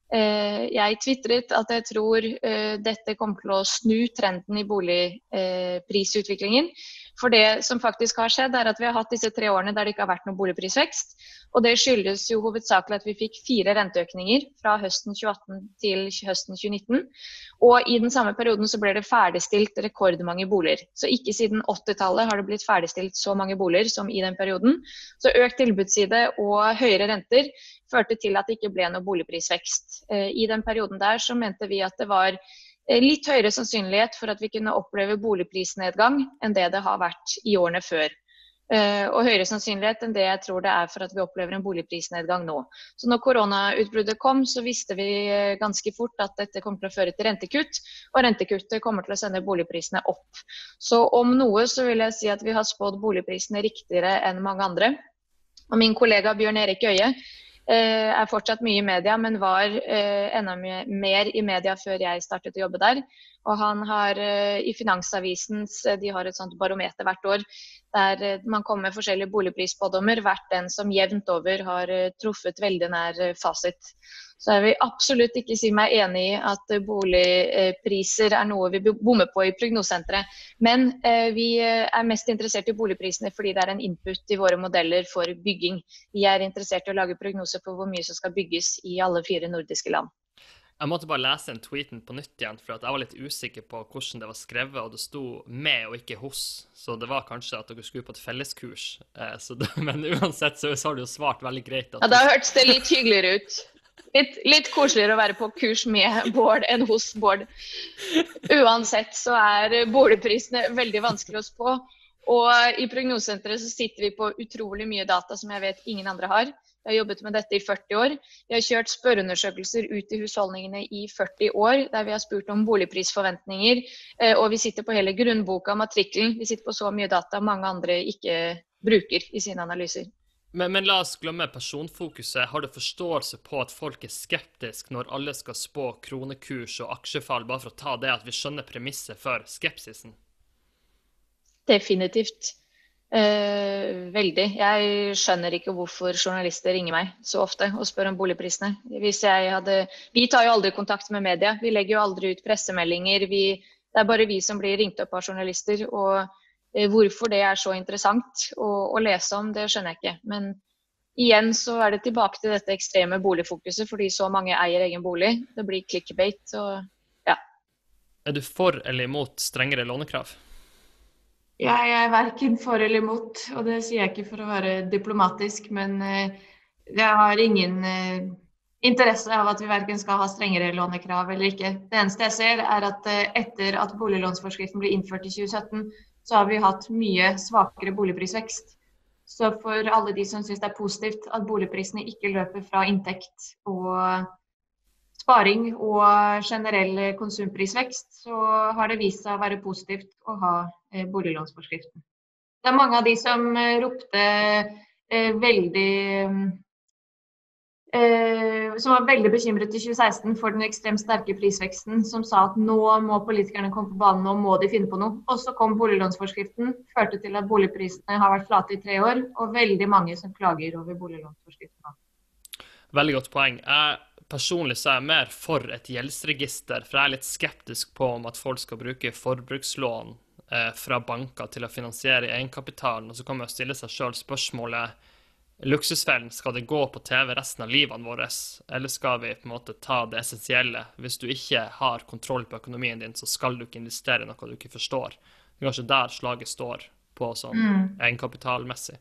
Eh, jeg twittret at jeg tror eh, dette kommer til å snu trenden i boligprisutviklingen. For det som faktisk har skjedd, er at vi har hatt disse tre årene der det ikke har vært noen boligprisvekst. Og det skyldes jo hovedsakelig at vi fikk fire renteøkninger fra høsten tjue atten til høsten tjue nitten. Og i den samme perioden så ble det ferdigstilt rekordmange boliger. Så ikke siden åttitallet har det blitt ferdigstilt så mange boliger som i den perioden. Så økt tilbudsside og høyere renter førte til at det ikke ble noe boligprisvekst. I den perioden der så mente vi at det var litt høyere sannsynlighet for at vi kunne oppleve boligprisnedgang enn det det har vært i årene før. Og høyere sannsynlighet enn det jeg tror det er for at vi opplever en boligprisnedgang nå. Så når koronautbruddet kom, så visste vi ganske fort at dette kommer til å føre til rentekutt, og rentekuttet kommer til å sende boligprisene opp. Så om noe så vil jeg si at vi har spådd boligprisene riktigere enn mange andre. Og min kollega Bjørn Erik Øye er fortsatt mye i media, men var enda mer i media før jeg startet å jobbe der. Og han har i Finansavisens, de har et sånt barometer hvert år, der man kommer med forskjellige boligprisspådommer, vært den som jevnt over har truffet veldig nær fasit. Så jeg vil absolutt ikke si meg enig i at boligpriser er noe vi bommer på i prognosesenteret. Men eh, vi er mest interessert i boligprisene fordi det er en input i våre modeller for bygging. Vi er interessert i å lage prognoser på hvor mye som skal bygges i alle fire nordiske land. Jeg måtte bare lese en tweeten på nytt igjen, for at jeg var litt usikker på hvordan det var skrevet, og det sto med og ikke hos, så det var kanskje at dere skulle på et felleskurs. Eh, så det, men uansett så, så har du jo svart veldig greit. At ja, da hørtes det litt hyggeligere ut. Litt, litt koseligere å være på kurs med Bård enn hos Bård. Uansett så er boligprisene veldig vanskelig å spå, og i prognosesenteret så sitter vi på utrolig mye data som jeg vet ingen andre har. Jeg har jobbet med dette i førti år. Vi har kjørt spørreundersøkelser ut i husholdningene i førti år, der vi har spurt om boligprisforventninger, og vi sitter på hele grunnboka, matrikkelen. Vi sitter på så mye data mange andre ikke bruker i sine analyser. Men, men la oss glemme personfokuset. Har du forståelse på at folk er skeptisk når alle skal spå kronekurs og aksjefall, bare for å ta det at vi skjønner premisset for skepsisen? Definitivt. Eh, veldig. Jeg skjønner ikke hvorfor journalister ringer meg så ofte og spør om boligprisene. Hvis jeg hadde, vi tar jo aldri kontakt med media. Vi legger jo aldri ut pressemeldinger. Vi, det er bare vi som blir ringt opp av journalister. Og eh, hvorfor det er så interessant å, å lese om, det skjønner jeg ikke. Men igjen så er det tilbake til dette ekstreme boligfokuset, fordi så mange eier egen bolig. Det blir clickbait. Og, ja. Er du for eller imot strengere lånekrav? Jeg er hverken for eller imot, og det sier jeg ikke for å være diplomatisk, men jeg har ingen interesse av at vi hverken skal ha strengere lånekrav eller ikke. Det eneste jeg ser er at etter at boliglånsforskriften ble innført i tjue sytten, så har vi hatt mye svakere boligprisvekst. Så for alle de som synes det er positivt at boligprisene ikke løper fra inntekt og sparing og generell konsumprisvekst, så har det vist seg å være positivt å ha eh, boliglånsforskriften. Det er mange av de som eh, ropte eh, veldig, eh, som var veldig bekymret i tjue seksten for den ekstremt sterke prisveksten, som sa at nå må politikerne komme på banen, nå må de finne på noe. Og så kom boliglånsforskriften, førte til at boligprisene har vært flate i tre år, og veldig mange som klager over boliglånsforskriften. Veldig godt poeng. Jeg personlig så er jeg mer for et gjeldsregister, for jeg er litt skeptisk på om at folk skal bruke forbrukslån eh, fra banker til å finansiere egenkapitalen, og så kan man stille seg selv spørsmålet, luksusfellen, skal det gå på T V resten av livene våre, eller skal vi på en måte ta det essensielle? Hvis du ikke har kontroll på økonomien din, så skal du ikke investere i noe du ikke forstår. Kanskje der slaget står på sånn Mm. egenkapitalmessig.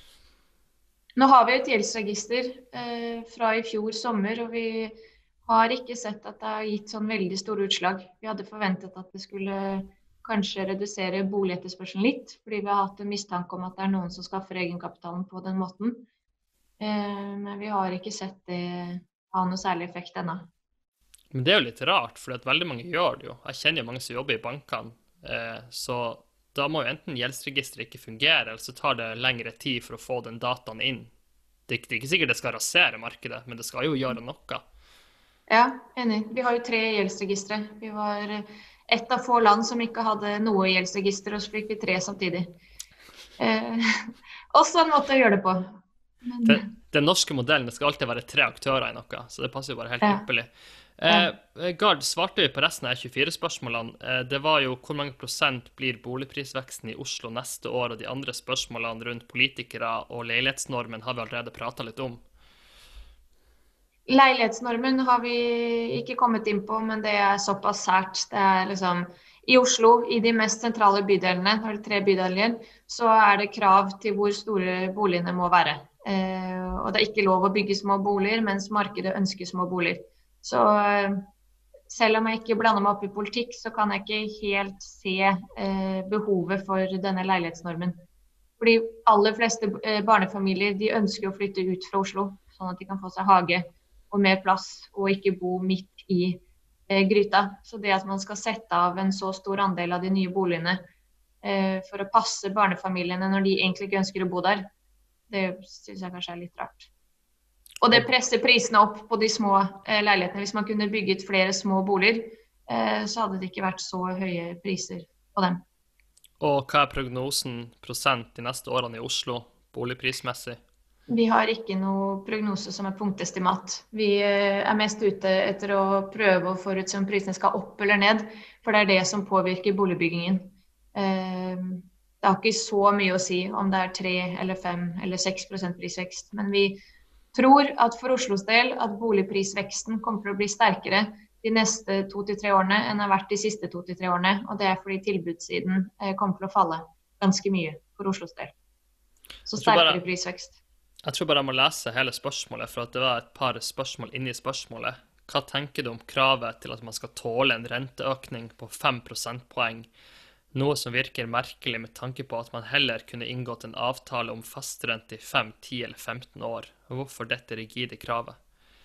Nå har vi et gjeldsregister eh, fra i fjor sommer, og vi har ikke sett at det har gitt sånn veldig store utslag. Vi hadde forventet at det skulle kanskje redusere boligetterspørselen litt, fordi vi har hatt en mistanke om at det er noen som skaffer egenkapitalen på den måten. Eh, men vi har ikke sett det ha noe særlig effekt ennå. Men det er jo litt rart, for at veldig mange gjør det jo. Jeg kjenner jo mange som jobber i bankene, eh, så da må jo enten gjeldsregisteret ikke fungere, eller så tar det lengre tid for å få den dataen inn. Det, det er ikke sikkert det skal rasere markedet, men det skal jo gjøre noe. Ja, enig. Vi har jo tre gjeldsregistre. Vi var et av få land som ikke hadde noe gjeldsregister, og så fikk vi tre samtidig. Eh, også en måte å gjøre det på. Men... Den, den norske modellen skal alltid være tre aktører i noe, så det passer jo bare helt Ja. ypperlig. Eh, Gard, svarte vi på resten av tjuefire spørsmålene. Eh, det var jo hvor mange prosent blir boligprisveksten i Oslo neste år, og de andre spørsmålene rundt politikere og leilighetsnormen har vi allerede pratet litt om. Leilighetsnormen har vi ikke kommet inn på, men det er såpass sært. Det er liksom, i Oslo, i de mest sentrale bydelene, har det tre bydeler, så er det krav til hvor store boligene må være. Eh, og det er ikke lov å bygge små boliger, mens markedet ønsker små boliger. Så selv om jeg ikke blander meg opp i politikk, så kan jeg ikke helt se eh, behovet for denne leilighetsnormen. Fordi aller fleste eh, barnefamilier, de ønsker å flytte ut fra Oslo, sånn at de kan få seg hage og mer plass, og ikke bo midt i eh, gryta. Så det at man skal sette av en så stor andel av de nye boligene eh, for å passe barnefamiliene når de egentlig ikke ønsker å bo der, det synes jeg kanskje er litt rart. Og det presser prisene opp på de små eh, leilighetene. Hvis man kunne bygget flere små boliger, eh, så hadde det ikke vært så høye priser på dem. Og hva er prognosen prosent de neste årene i Oslo, boligprismessig? Vi har ikke noe prognose som er punktestimat. Vi eh, er mest ute etter å prøve å forutse om prisene skal opp eller ned, for det er det som påvirker boligbyggingen. Eh, det har ikke så mye å si om det er tre eller fem eller seks prosent prisvekst, men vi tror at for Oslos del at boligprisveksten kommer til å bli sterkere de neste to til tre årene enn har vært de siste to til tre årene, og det er fordi tilbudssiden eh, kommer til å falle ganske mye for Oslos del. Så sterkere bare, prisvekst. Jeg tror bare jeg må lese hele spørsmålet, for at det var et par spørsmål inni spørsmålet. Hva tenker du om kravet til at man skal tåle en renteøkning på fem prosentpoeng? Noe som virker merkelig med tanke på at man heller kunne inngått en avtale om fastrente i fem, ti eller femten år. Hvorfor dette rigide kravet?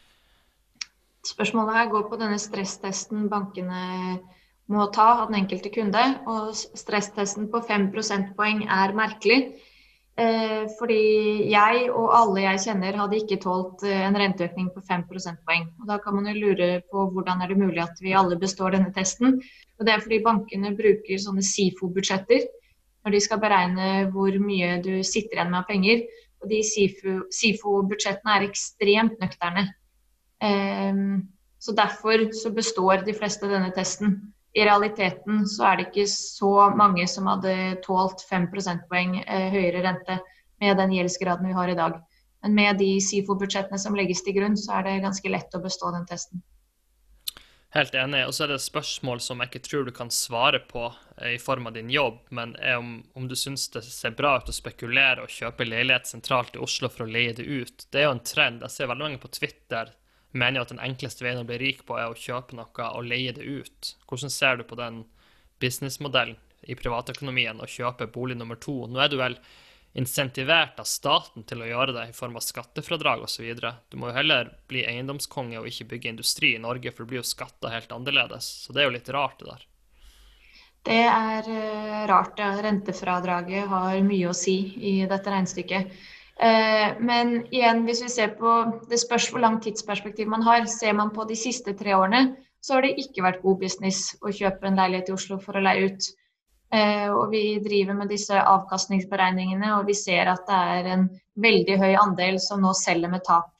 Spørsmålet her går på denne stresstesten bankene må ta av den enkelte kunde, og stresstesten på fem prosentpoeng er merkelig. Eh, fordi jeg og alle jeg kjenner hadde ikke tålt en renteøkning på fem prosentpoeng. Og da kan man jo lure på hvordan er det mulig at vi alle består denne testen. Og det er fordi bankene bruker sånne SIFO-budsjetter når de skal beregne hvor mye du sitter igjen med av penger. Og de SIFO-budsjettene er ekstremt nøkterne. Eh, så derfor så består de fleste denne testen. I realiteten så er det ikke så mange som hadde tålt fem prosentpoeng eh, høyere rente med den gjeldsgraden vi har i dag. Men med de SIFO-budsjettene som legges til grunn, så er det ganske lett å bestå den testen. Helt enig, og så er det et spørsmål som jeg ikke tror du kan svare på eh, i form av din jobb, men er om, om du synes det ser bra ut å spekulere og kjøpe leilighet sentralt i Oslo for å leie det ut. Det er jo en trend. Jeg ser veldig mange på Twitter mener jo at den enkleste veien å bli rik på er å kjøpe noe og leie det ut. Hvordan ser du på den businessmodellen i privatøkonomien å kjøpe bolig nummer to? Nå er du vel insentivert av staten til å gjøre det i form av skattefradrag og så videre. Du må jo heller bli eiendomskonge og ikke bygge industri i Norge, for det blir jo skattet helt annerledes. Så det er jo litt rart det der. Det er uh, rart, ja. Rentefradraget har mye å si i dette regnestykket. Men igjen, hvis vi ser på, det spørs hvor lang tidsperspektiv man har, ser man på de siste tre årene, så har det ikke vært god business å kjøpe en leilighet i Oslo for å leie ut. Og vi driver med disse avkastningsberegningene, og vi ser at det er en veldig høy andel som nå selger med tap,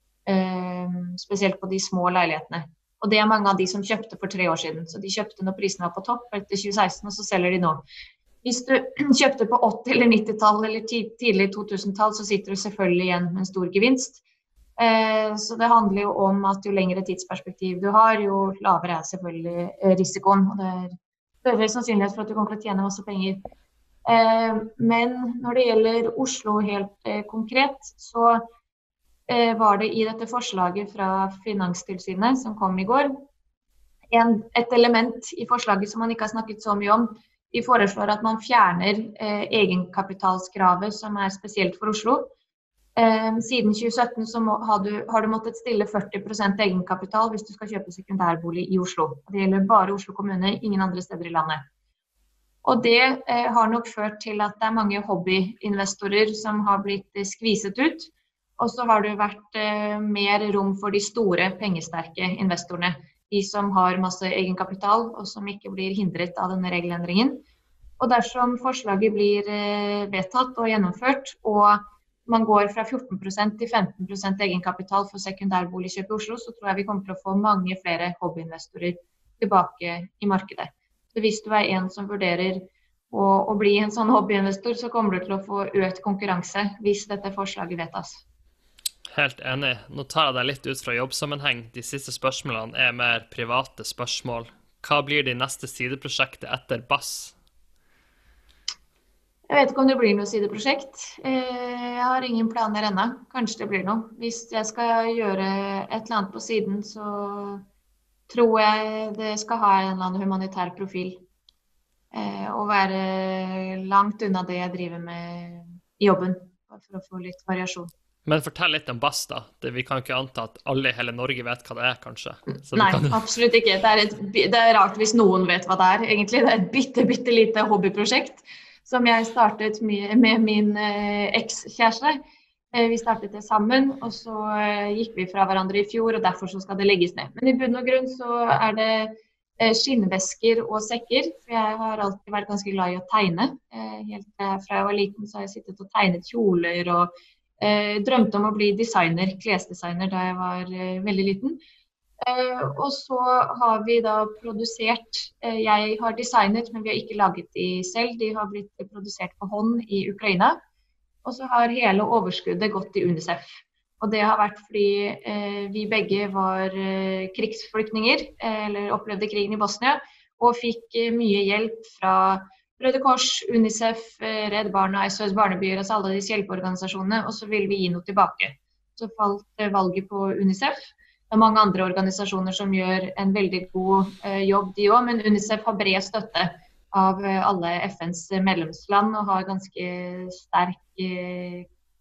spesielt på de små leilighetene. Og det er mange av de som kjøpte for tre år siden, så de kjøpte når prisene var på topp etter tjue seksten, og så selger de nå. Hvis du kjøpte på åtti- eller nittitallet eller tidlig to-tusen-tall, så sitter du selvfølgelig igjen med en stor gevinst. Eh, så det handler jo om at jo lengre tidsperspektiv du har, jo lavere er selvfølgelig risikoen. Og det er større sannsynlighet for at du kommer til å tjene masse penger. Eh, men når det gjelder Oslo helt eh, konkret, så eh, var det i dette forslaget fra Finanstilsynet som kom i går, en, et element i forslaget som man ikke har snakket så mye om. De foreslår at man fjerner eh, egenkapitalskravet som er spesielt for Oslo. Eh, siden tjue sytten så må, har, du, har du måttet stille førti prosent egenkapital hvis du skal kjøpe sekundærbolig i Oslo. Det gjelder bare Oslo kommune, ingen andre steder i landet. Og det eh, har nok ført til at det er mange hobbyinvestorer som har blitt eh, skviset ut. Og så har det vært eh, mer rom for de store pengesterke investorene. De som har masse egenkapital og som ikke blir hindret av denne regelendringen. Og dersom forslaget blir eh, vedtatt og gjennomført, og man går fra fjorten prosent til femten prosent egenkapital for sekundærboligkjøp i Oslo, så tror jeg vi kommer til å få mange flere hobbyinvestorer tilbake i markedet. Så hvis du er en som vurderer å, å bli en sånn hobbyinvestor, så kommer du til å få økt konkurranse hvis dette forslaget vedtas. Helt enig. Nå tar jeg deg litt ut fra jobbsammenheng. De siste spørsmålene er mer private spørsmål. Hva blir de neste sideprosjektet etter Bass? Jeg vet ikke om det blir noe sideprosjekt. Jeg har ingen planer ennå. Kanskje det blir noe. Hvis jeg skal gjøre et eller annet på siden, så tror jeg det skal ha en eller annen humanitær profil. Og være langt unna det jeg driver med i jobben, for å få litt variasjon. Men fortell litt om Bass da. Det, vi kan jo ikke anta at alle i hele Norge vet hva det er, kanskje. Så Nei, kan... absolutt ikke. Det er, et, det er rart hvis noen vet hva det er, egentlig. Det er et bitte, bitte lite hobbyprosjekt som jeg startet med, med min eh, ekskjæreste. Eh, vi startet det sammen, og så eh, gikk vi fra hverandre i fjor, og derfor så skal det legges ned. Men i bunn og grunn så er det eh, skinnvesker og sekker, for jeg har alltid vært ganske glad i å tegne. Eh, helt eh, fra jeg var liten så har jeg sittet og tegnet kjoler og Eh, drømte om å bli designer, klesdesigner da jeg var eh, veldig liten. Eh, og så har vi da produsert, eh, jeg har designet, men vi har ikke laget de selv. De har blitt produsert på hånd i Ukraina. Og så har hele overskuddet gått til UNICEF. Og det har vært fordi eh, vi begge var eh, krigsflyktninger, eh, eller opplevde krigen i Bosnia, og fikk eh, mye hjelp fra Røde Kors, UNICEF, Redd Barna, S O S Barnebyer, altså alle disse hjelpeorganisasjonene, og så vil vi gi noe tilbake. Så falt valget på UNICEF. Det er mange andre organisasjoner som gjør en veldig god eh, jobb de også, men UNICEF har bred støtte av eh, alle F N's medlemsland og har ganske sterk eh,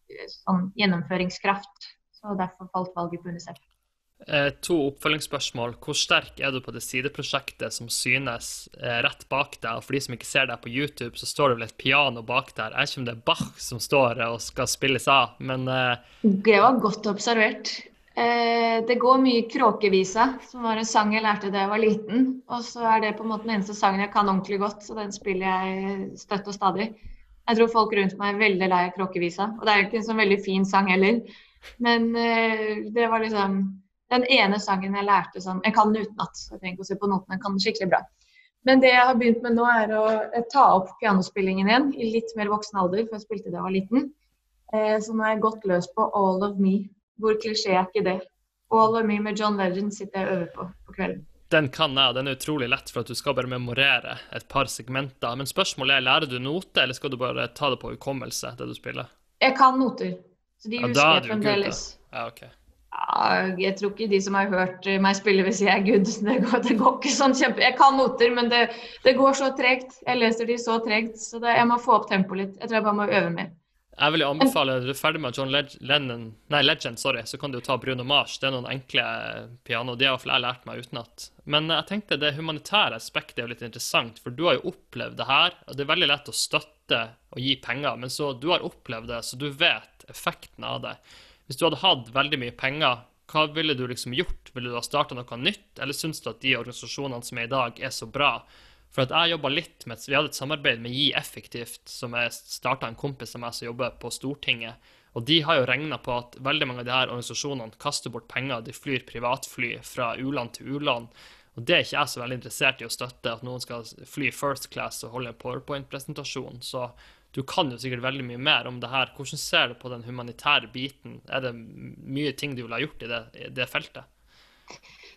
sånn, gjennomføringskraft. Så derfor falt valget på UNICEF. Eh, to oppfølgingsspørsmål. Hvor sterk er du på det sideprosjektet som synes eh, rett bak deg? Og for de som ikke ser deg på YouTube, så står det vel et piano bak der. Jeg vet ikke om det er Bach som står og skal spilles av, men... Eh... Det var godt observert. Eh, det går mye Kråkevisa, som var en sang jeg lærte da jeg var liten. Og så er det på en måte den eneste sangen jeg kan ordentlig godt, så den spiller jeg støtt og stadig. Jeg tror folk rundt meg er veldig lei av Kråkevisa, og det er ikke en sånn veldig fin sang heller. Men eh, det var liksom... Den ene sangen jeg lærte sånn, jeg kan den utenat, så jeg trenger ikke å se på noten, jeg kan den skikkelig bra. Men det jeg har begynt med nå er å ta opp pianospillingen igjen, i litt mer voksen alder, for jeg spilte da jeg var liten. Eh, så nå har jeg gått løs på All of Me, hvor klisjé er ikke det. All of Me med John Legend sitter jeg og øver på på kvelden. Den kan jeg, den er utrolig lett for at du skal bare memorere et par segmenter. Men spørsmålet er, lærer du noter, eller skal du bare ta det på hukommelse, det du spiller? Jeg kan noter, så de husker ja, jeg fremdeles. Ja, ok. Ja, jeg tror ikke de som har hørt meg spille vil si jeg er good. Det går, det går ikke sånn kjempe... Jeg kan noter, men det, det går så tregt. Jeg leser de så tregt, så det, jeg må få opp tempo litt. Jeg tror jeg bare må øve mer. Jeg vil jo anbefale, når du er ferdig med John Leg Lennon, nei, Legend, sorry, så kan du ta Bruno Mars. Det er noen enkle piano, de har i hvert fall jeg lært meg utenat. Men jeg tenkte det humanitære aspektet er jo litt interessant, for du har jo opplevd det her, og det er veldig lett å støtte og gi penger, men så du har opplevd det, så du vet effekten av det. Hvis du hadde hatt veldig mye penger, hva ville du liksom gjort? Ville du ha startet noe nytt? Eller synes du at de organisasjonene som er i dag er så bra? For at jeg jobbet litt med, vi hadde et samarbeid med Gi Effektivt, som jeg startet en kompis som jeg som jobber på Stortinget. Og de har jo regnet på at veldig mange av de her organisasjonene kaster bort penger, de flyr privatfly fra u-land til u-land. Og det er ikke jeg så veldig interessert i å støtte, at noen skal fly first class og holde en PowerPoint-presentasjon. Så du kan jo sikkert veldig mye mer om det her. Hvordan ser du på den humanitære biten? Er det mye ting du vil ha gjort i det, i det feltet?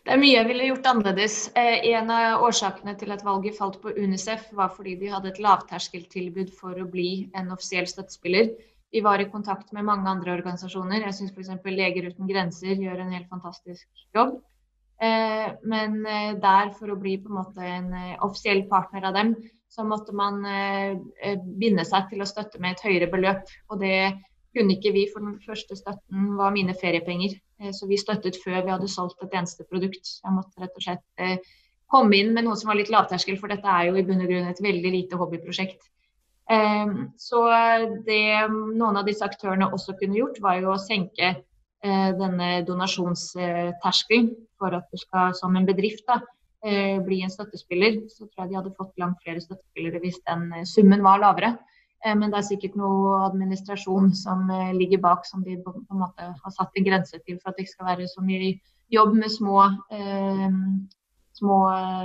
Det er mye jeg ville gjort annerledes. Eh, en av årsakene til at valget falt på UNICEF var fordi de hadde et lavterskeltilbud for å bli en offisiell støttespiller. Vi var i kontakt med mange andre organisasjoner. Jeg synes for eksempel Leger uten grenser gjør en helt fantastisk jobb. Eh, men eh, der for å bli på en måte en eh, offisiell partner av dem, så måtte man eh, binde seg til å støtte med et høyere beløp. Og det kunne ikke vi, for den første støtten var mine feriepenger. Eh, så vi støttet før vi hadde solgt et eneste produkt. Jeg måtte rett og slett eh, komme inn med noe som var litt lavterskel, for dette er jo i bunn og grunn et veldig lite hobbyprosjekt. Eh, så det noen av disse aktørene også kunne gjort, var jo å senke eh, denne donasjonsterskelen for at du skal, som en bedrift da, eh, bli en støttespiller. Så tror jeg de hadde fått langt flere støttespillere hvis den eh, summen var lavere. Men det er sikkert noe administrasjon som ligger bak, som de på en måte har satt en grense til for at det ikke skal være så mye jobb med små, eh, små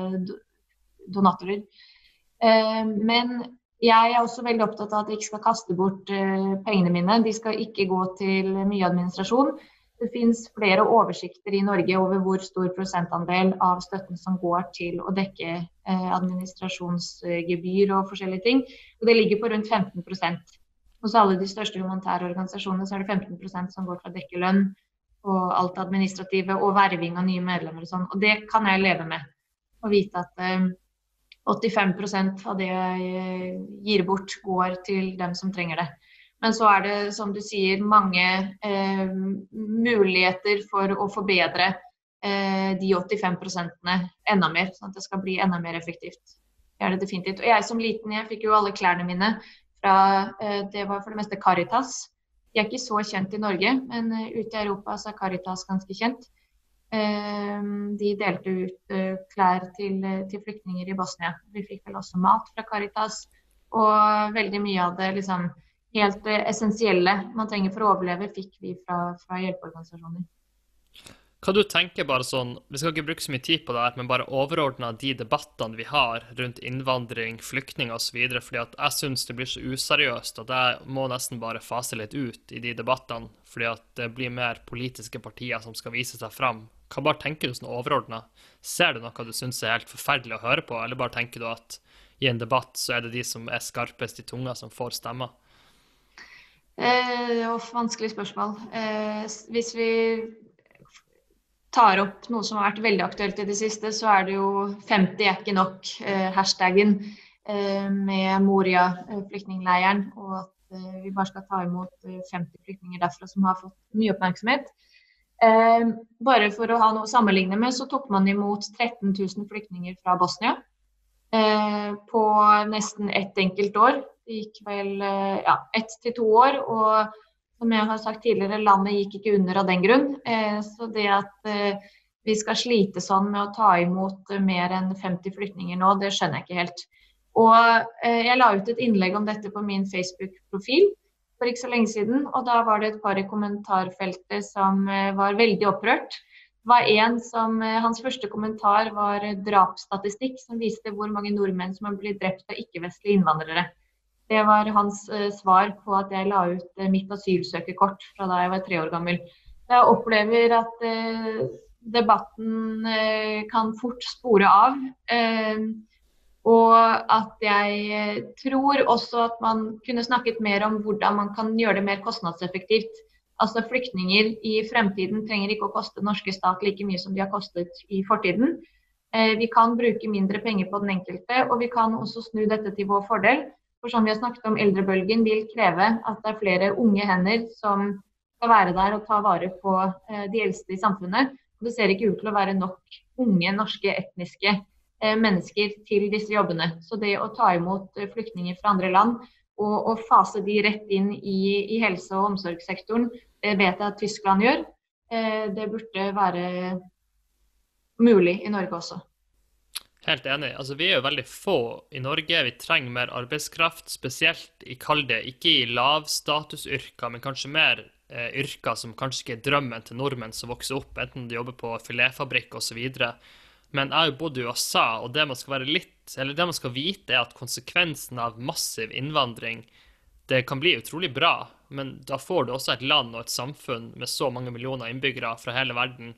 donatorer. Eh, men jeg er også veldig opptatt av at jeg ikke skal kaste bort eh, pengene mine. De skal ikke gå til mye administrasjon. Det finnes flere oversikter i Norge over hvor stor prosentandel av støtten som går til å dekke eh, administrasjonsgebyr og forskjellige ting. Og det ligger på rundt femten prosent. Hos alle de største humanitære organisasjonene så er det femten prosent som går til å dekke lønn og alt administrative og verving av nye medlemmer og sånn. Og det kan jeg leve med. Og vite at eh, åttifem prosent av det jeg gir bort går til dem som trenger det. Men så er det, som du sier, mange eh, muligheter for å forbedre eh, de åttifem prosentene enda mer, sånn at det skal bli enda mer effektivt. Det er det definitivt. Og jeg som liten, jeg fikk jo alle klærne mine fra, eh, det var for det meste Caritas. De er ikke så kjent i Norge, men uh, ute i Europa så er Caritas ganske kjent. Eh, de delte ut uh, klær til, uh, til flyktninger i Bosnia. Vi fikk vel også mat fra Caritas, og veldig mye av det liksom helt essensielle man trenger for å overleve, fikk vi fra, fra hjelpeorganisasjoner. Hva du tenker bare sånn, vi skal ikke bruke så mye tid på det her, men bare overordnet de debattene vi har rundt innvandring, flyktninger og så videre, fordi at jeg synes det blir så useriøst, at jeg må nesten bare fase litt ut i de debattene, fordi at det blir mer politiske partier som skal vise seg fram. Hva bare tenker du sånn overordnet? Ser du noe du synes er helt forferdelig å høre på, eller bare tenker du at i en debatt så er det de som er skarpest i tunga som får stemmer? Eh, vanskelig spørsmål. Eh, hvis vi tar opp noe som har vært veldig aktuelt i det siste, så er det jo femti er ikke nok, eh, hashtaggen eh, med Moria-flyktningleiren, og at eh, vi bare skal ta imot femti flyktninger derfra som har fått mye oppmerksomhet. Eh, bare for å ha noe å sammenligne med, så tok man imot tretten tusen flyktninger fra Bosnia eh, på nesten ett enkelt år. Det gikk vel ja, ett til to år, og som jeg har sagt tidligere, landet gikk ikke under av den grunn. Eh, så det at eh, vi skal slite sånn med å ta imot mer enn femti flyktninger nå, det skjønner jeg ikke helt. Og eh, jeg la ut et innlegg om dette på min Facebook-profil for ikke så lenge siden, og da var det et par i kommentarfeltet som eh, var veldig opprørt. Det var en som, eh, hans første kommentar var drapsstatistikk, som viste hvor mange nordmenn som har blitt drept av ikke-vestlige innvandrere. Det var hans uh, svar på at jeg la ut uh, mitt asylsøkerkort fra da jeg var tre år gammel. Jeg opplever at uh, debatten uh, kan fort spore av, uh, og at jeg uh, tror også at man kunne snakket mer om hvordan man kan gjøre det mer kostnadseffektivt. Altså flyktninger i fremtiden trenger ikke å koste norske stat like mye som de har kostet i fortiden. Uh, vi kan bruke mindre penger på den enkelte, og vi kan også snu dette til vår fordel. For som vi har snakket om, eldrebølgen vil kreve at det er flere unge hender som skal være der og ta vare på eh, de eldste i samfunnet. Og det ser ikke ut til å være nok unge norske etniske eh, mennesker til disse jobbene. Så det å ta imot eh, flyktninger fra andre land og, og fase de rett inn i, i helse- og omsorgssektoren, det vet jeg at Tyskland gjør. Eh, det burde være mulig i Norge også. Helt enig. Altså, vi er jo veldig få i Norge. Vi trenger mer arbeidskraft, spesielt i kall det, ikke i lavstatusyrker, men kanskje mer eh, yrker som kanskje ikke er drømmen til nordmenn som vokser opp, enten de jobber på filetfabrikk og så videre. Men jeg har jo bodd i U S A, og det man skal være litt, eller det man skal vite er at konsekvensen av massiv innvandring, det kan bli utrolig bra, men da får du også et land og et samfunn med så mange millioner innbyggere fra hele verden,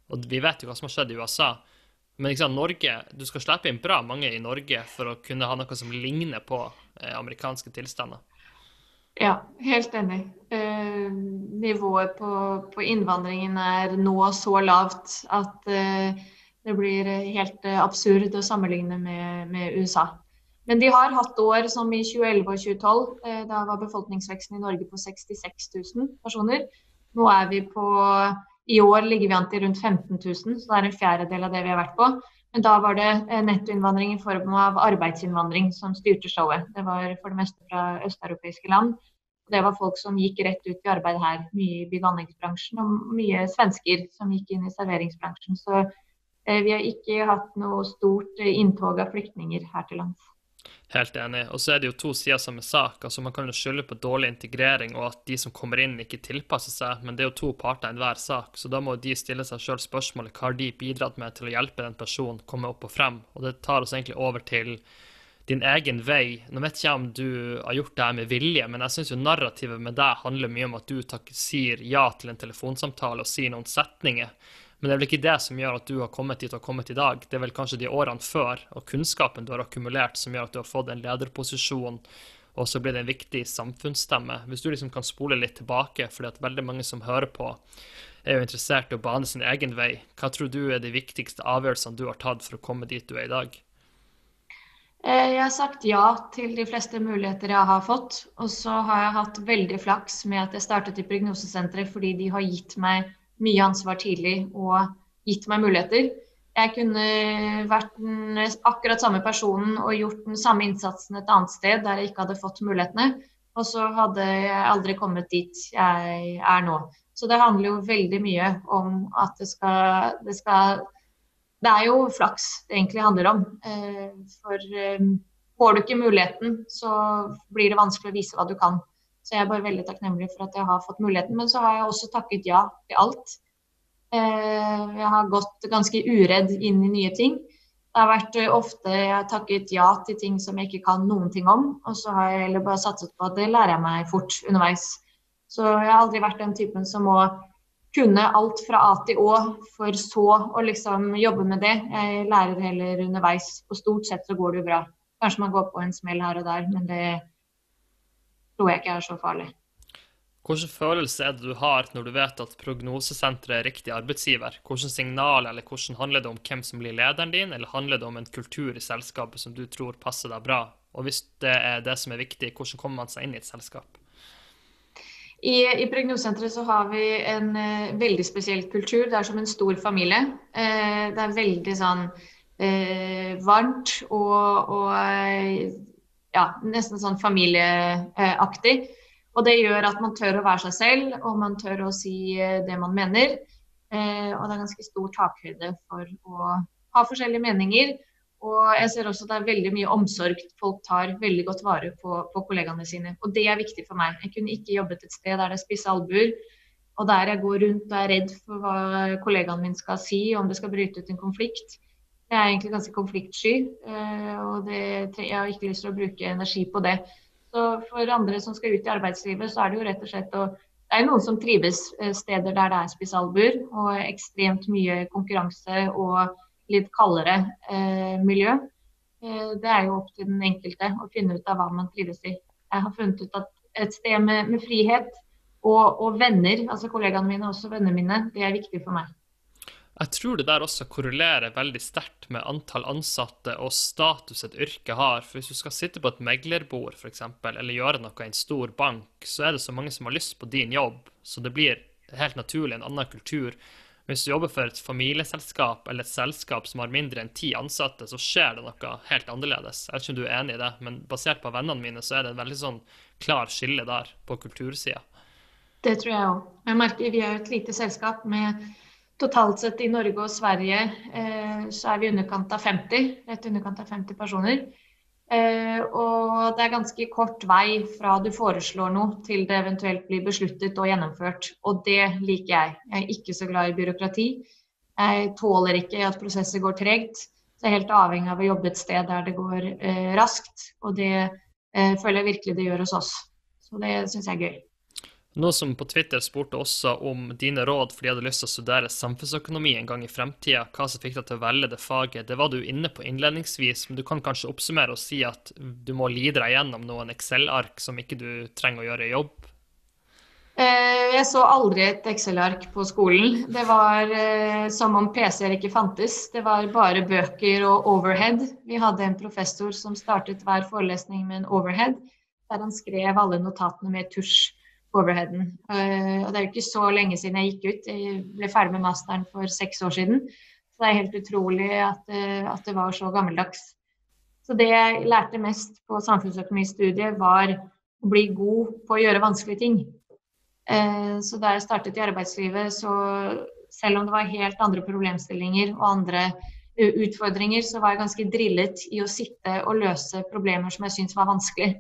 og vi vet jo hva som har skjedd i U S A. Men ikke sant, Norge, du skal slippe inn bra mange i Norge for å kunne ha noe som ligner på eh, amerikanske tilstander. Ja, helt enig. Eh, nivået på, på innvandringen er nå så lavt at eh, det blir helt eh, absurd å sammenligne med, med U S A. Men de har hatt år som i tjue elleve og tjue tolv, eh, da var befolkningsveksten i Norge på sekstiseks tusen personer. Nå er vi på, i år ligger vi an til rundt femten tusen, så det er en fjerdedel av det vi har vært på. Men da var det eh, nettoinnvandring i form av arbeidsinnvandring som styrte showet. Det var for det meste fra østeuropeiske land. Det var folk som gikk rett ut i arbeid her, mye i bygg- og anleggsbransjen, og mye svensker som gikk inn i serveringsbransjen. Så eh, vi har ikke hatt noe stort eh, inntog av flyktninger her til lands. Helt enig. Og så er det jo to sider samme sak. Altså man kan jo skylde på dårlig integrering og at de som kommer inn ikke tilpasser seg, men det er jo to parter i enhver sak. Så da må de stille seg selv spørsmålet hva har de bidratt med til å hjelpe den personen komme opp og frem. Og det tar oss egentlig over til din egen vei. Nå vet jeg ikke om du har gjort det her med vilje, men jeg synes jo narrativet med deg handler mye om at du tak- sier ja til en telefonsamtale og sier noen setninger. Men det er vel ikke det som gjør at du har kommet dit og kommet i dag. Det er vel kanskje de årene før og kunnskapen du har akkumulert som gjør at du har fått en lederposisjon, og så blir det en viktig samfunnsstemme. Hvis du liksom kan spole litt tilbake, fordi at veldig mange som hører på er jo interessert i å bane sin egen vei. Hva tror du er de viktigste avgjørelsene du har tatt for å komme dit du er i dag? Jeg har sagt ja til de fleste muligheter jeg har fått, og så har jeg hatt veldig flaks med at jeg startet i Prognosesenteret fordi de har gitt meg mye ansvar tidlig og gitt meg muligheter. Jeg kunne vært den akkurat samme personen og gjort den samme innsatsen et annet sted der jeg ikke hadde fått mulighetene, og så hadde jeg aldri kommet dit jeg er nå. Så det handler jo veldig mye om at det skal, det skal Det er jo flaks det egentlig handler om, for får du ikke muligheten, så blir det vanskelig å vise hva du kan. Så jeg er bare veldig takknemlig for at jeg har fått muligheten, men så har jeg også takket ja til alt. Jeg har gått ganske uredd inn i nye ting. Det har vært ofte jeg har takket ja til ting som jeg ikke kan noen ting om, og så har jeg heller bare satset på at det lærer jeg meg fort underveis. Så jeg har aldri vært den typen som må kunne alt fra A til Å, for så å liksom jobbe med det. Jeg lærer heller underveis, og stort sett så går det jo bra. Kanskje man går på en smell her og der, men det tror jeg ikke er så farlig. Hvilken følelse er det du har når du vet at Prognosesenteret er riktig arbeidsgiver? Hvilken signal, eller hvordan handler det om hvem som blir lederen din, eller handler det om en kultur i selskapet som du tror passer deg bra? Og hvis det er det som er viktig, hvordan kommer man seg inn i et selskap? I, i Prognosesenteret så har vi en eh, veldig spesiell kultur. Det er som en stor familie. Eh, det er veldig sånn eh, varmt og, og ja, nesten sånn familieaktig. Og det gjør at man tør å være seg selv, og man tør å si det man mener. Eh, og det er ganske stor takhøyde for å ha forskjellige meninger. Og jeg ser også at det er veldig mye omsorg. Folk tar veldig godt vare på, på kollegaene sine. Og det er viktig for meg. Jeg kunne ikke jobbet et sted der det er spisse albuer, og der jeg går rundt og er redd for hva kollegaen min skal si, om det skal bryte ut en konflikt. Jeg er egentlig ganske konfliktsky, og det, jeg har ikke lyst til å bruke energi på det. Så for andre som skal ut i arbeidslivet, så er det jo rett og slett å det er noen som trives steder der det er spisse albuer, og ekstremt mye konkurranse og litt kaldere eh, miljø. Eh, det er jo opp til den enkelte å finne ut av hva man trives i. Jeg har funnet ut at et sted med, med frihet og, og venner, altså kollegaene mine og også vennene mine, det er viktig for meg. Jeg tror det der også korrelerer veldig sterkt med antall ansatte og status et yrke har. For hvis du skal sitte på et meglerbord for eksempel, eller gjøre noe i en stor bank, så er det så mange som har lyst på din jobb, så det blir helt naturlig en annen kultur. Hvis du jobber for et familieselskap eller et selskap som har mindre enn ti ansatte, så skjer det noe helt annerledes. Jeg vet ikke om du er enig i det, men basert på vennene mine så er det en veldig sånn klar skille der på kultursiden. Det tror jeg også. Jeg merker vi er et lite selskap med totalt sett i Norge og Sverige, eh, så er vi underkant av femti, rett underkant av femti personer. Eh, og det er ganske kort vei fra du foreslår noe til det eventuelt blir besluttet og gjennomført, og det liker jeg. Jeg er ikke så glad i byråkrati. Jeg tåler ikke at prosesser går tregt, så jeg er helt avhengig av å jobbe et sted der det går eh, raskt, og det eh, føler jeg virkelig det gjør hos oss. Så det synes jeg er gøy. Noe som på Twitter spurte også om dine råd for de hadde lyst til å studere samfunnsøkonomi en gang i fremtiden, hva som fikk deg til å velge det faget. Det var du inne på innledningsvis, men du kan kanskje oppsummere og si at du må lide deg gjennom noen Excel-ark som ikke du trenger å gjøre i jobb. Jeg så aldri et Excel-ark på skolen. Det var som om P C-er ikke fantes. Det var bare bøker og overhead. Vi hadde en professor som startet hver forelesning med en overhead, der han skrev alle notatene med tusj på overheaden. Og det er jo ikke så lenge siden jeg gikk ut. Jeg ble ferdig med masteren for seks år siden. Så det er helt utrolig at, at det var så gammeldags. Så det jeg lærte mest på samfunnsøkonomistudiet var å bli god på å gjøre vanskelige ting. Så da jeg startet i arbeidslivet, så selv om det var helt andre problemstillinger og andre utfordringer, så var jeg ganske drillet i å sitte og løse problemer som jeg syntes var vanskelig.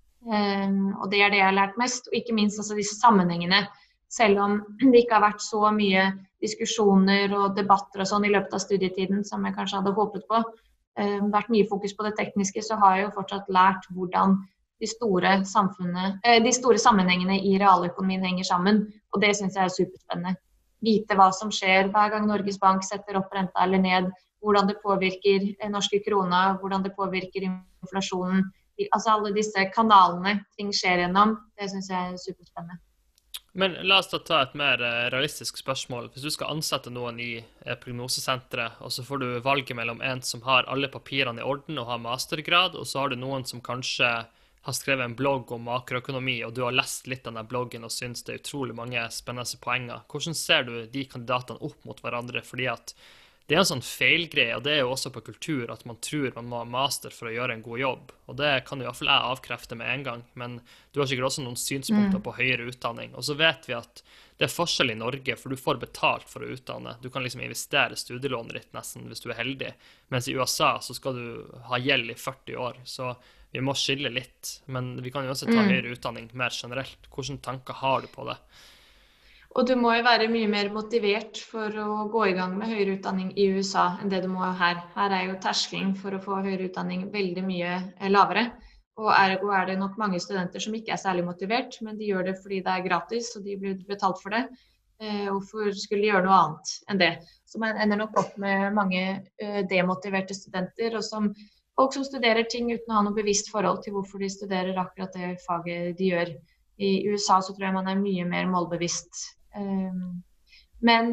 Og det er det jeg har lært mest, og ikke minst altså disse sammenhengene. Selv om det ikke har vært så mye diskusjoner og debatter og sånn i løpet av studietiden som jeg kanskje hadde håpet på, vært mye fokus på det tekniske, så har jeg jo fortsatt lært hvordan De store, de store sammenhengene i realøkonomien henger sammen, og det synes jeg er superspennende. Vite hva som skjer hver gang Norges Bank setter opp renta eller ned, hvordan det påvirker norske krona, hvordan det påvirker inflasjonen. Altså alle disse kanalene ting skjer gjennom, det synes jeg er superspennende. Men la oss da ta et mer realistisk spørsmål. Hvis du skal ansette noen i prognosesenteret, og så får du valget mellom en som har alle papirene i orden og har mastergrad, og så har du noen som kanskje har skrevet en blogg om makroøkonomi, og du har lest litt av den bloggen og synes det er utrolig mange spennende poenger. Hvordan ser du de kandidatene opp mot hverandre? Fordi at det er en sånn feilgreie, og det er jo også på kultur, at man tror man må ha master for å gjøre en god jobb. Og det kan jo i hvert fall jeg avkrefte med en gang, men du har sikkert også noen synspunkter på høyere utdanning. Og så vet vi at det er forskjell i Norge, for du får betalt for å utdanne. Du kan liksom investere studielånet ditt nesten hvis du er heldig. Mens i U S A så skal du ha gjeld i førti år, så vi må skille litt, men vi kan jo også ta mm. høyere utdanning mer generelt. Hvilke tanker har du på det? Og du må jo være mye mer motivert for å gå i gang med høyere utdanning i U S A enn det du må her. Her er jo terskelen for å få høyere utdanning veldig mye lavere. Og ergo er det nok mange studenter som ikke er særlig motivert, men de gjør det fordi det er gratis, og de blir betalt for det. Hvorfor skulle de gjøre noe annet enn det? Så man ender nok opp med mange demotiverte studenter, og som folk som studerer ting uten å ha noe bevisst forhold til hvorfor de studerer akkurat det faget de gjør. I U S A så tror jeg man er mye mer målbevisst. Men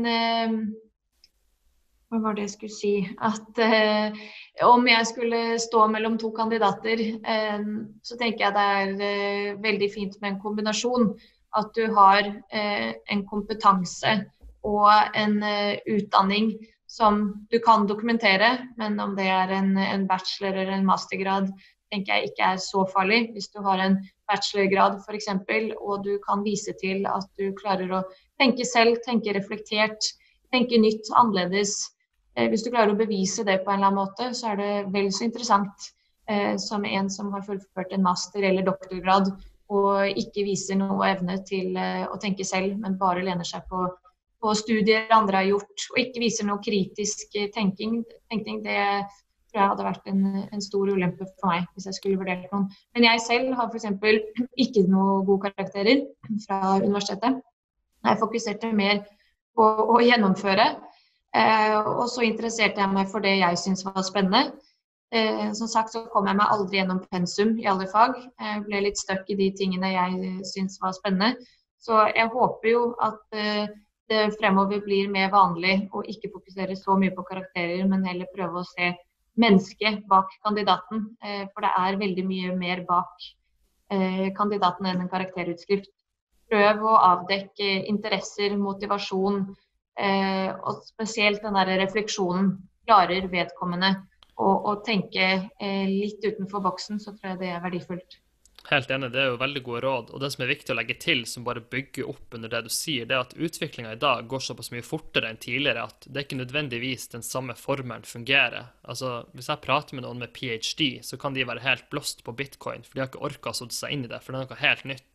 hva var det jeg skulle si? At om jeg skulle stå mellom to kandidater, så tenker jeg det er veldig fint med en kombinasjon. At du har en kompetanse og en utdanning som du kan dokumentere, men om det er en, en bachelor eller en mastergrad, tenker jeg ikke er så farlig. Hvis du har en bachelorgrad for eksempel, og du kan vise til at du klarer å tenke selv, tenke reflektert, tenke nytt, annerledes. Eh, hvis du klarer å bevise det på en eller annen måte, så er det vel så interessant eh, som en som har fullført en master eller doktorgrad, og ikke viser noe evne til eh, å tenke selv, men bare lener seg på på studier andre har gjort, og ikke viser noe kritisk tenking. Tenkning, det tror jeg hadde vært en, en stor ulempe for meg, hvis jeg skulle vurdert noen. Men jeg selv har for eksempel ikke noe gode karakterer fra universitetet. Jeg fokuserte mer på å gjennomføre, eh, og så interesserte jeg meg for det jeg synes var spennende. Eh, som sagt så kom jeg meg aldri gjennom pensum i alle fag. Jeg ble litt stuck i de tingene jeg synes var spennende. Så jeg håper jo at eh, det fremover blir mer vanlig å ikke fokusere så mye på karakterer, men heller prøve å se mennesket bak kandidaten. For det er veldig mye mer bak kandidaten enn en karakterutskrift. Prøv å avdekke interesser, motivasjon, og spesielt den der refleksjonen. Klarer vedkommende å, å tenke litt utenfor boksen, så tror jeg det er verdifullt. Helt enig, det er jo veldig gode råd, og det som er viktig å legge til som bare bygger opp under det du sier, det er at utviklingen i dag går såpass mye fortere enn tidligere at det er ikke nødvendigvis den samme formelen fungerer. Altså, hvis jeg prater med noen med P H D, så kan de være helt blåst på bitcoin, for de har ikke orket å sette seg inn i det, for det er noe helt nytt.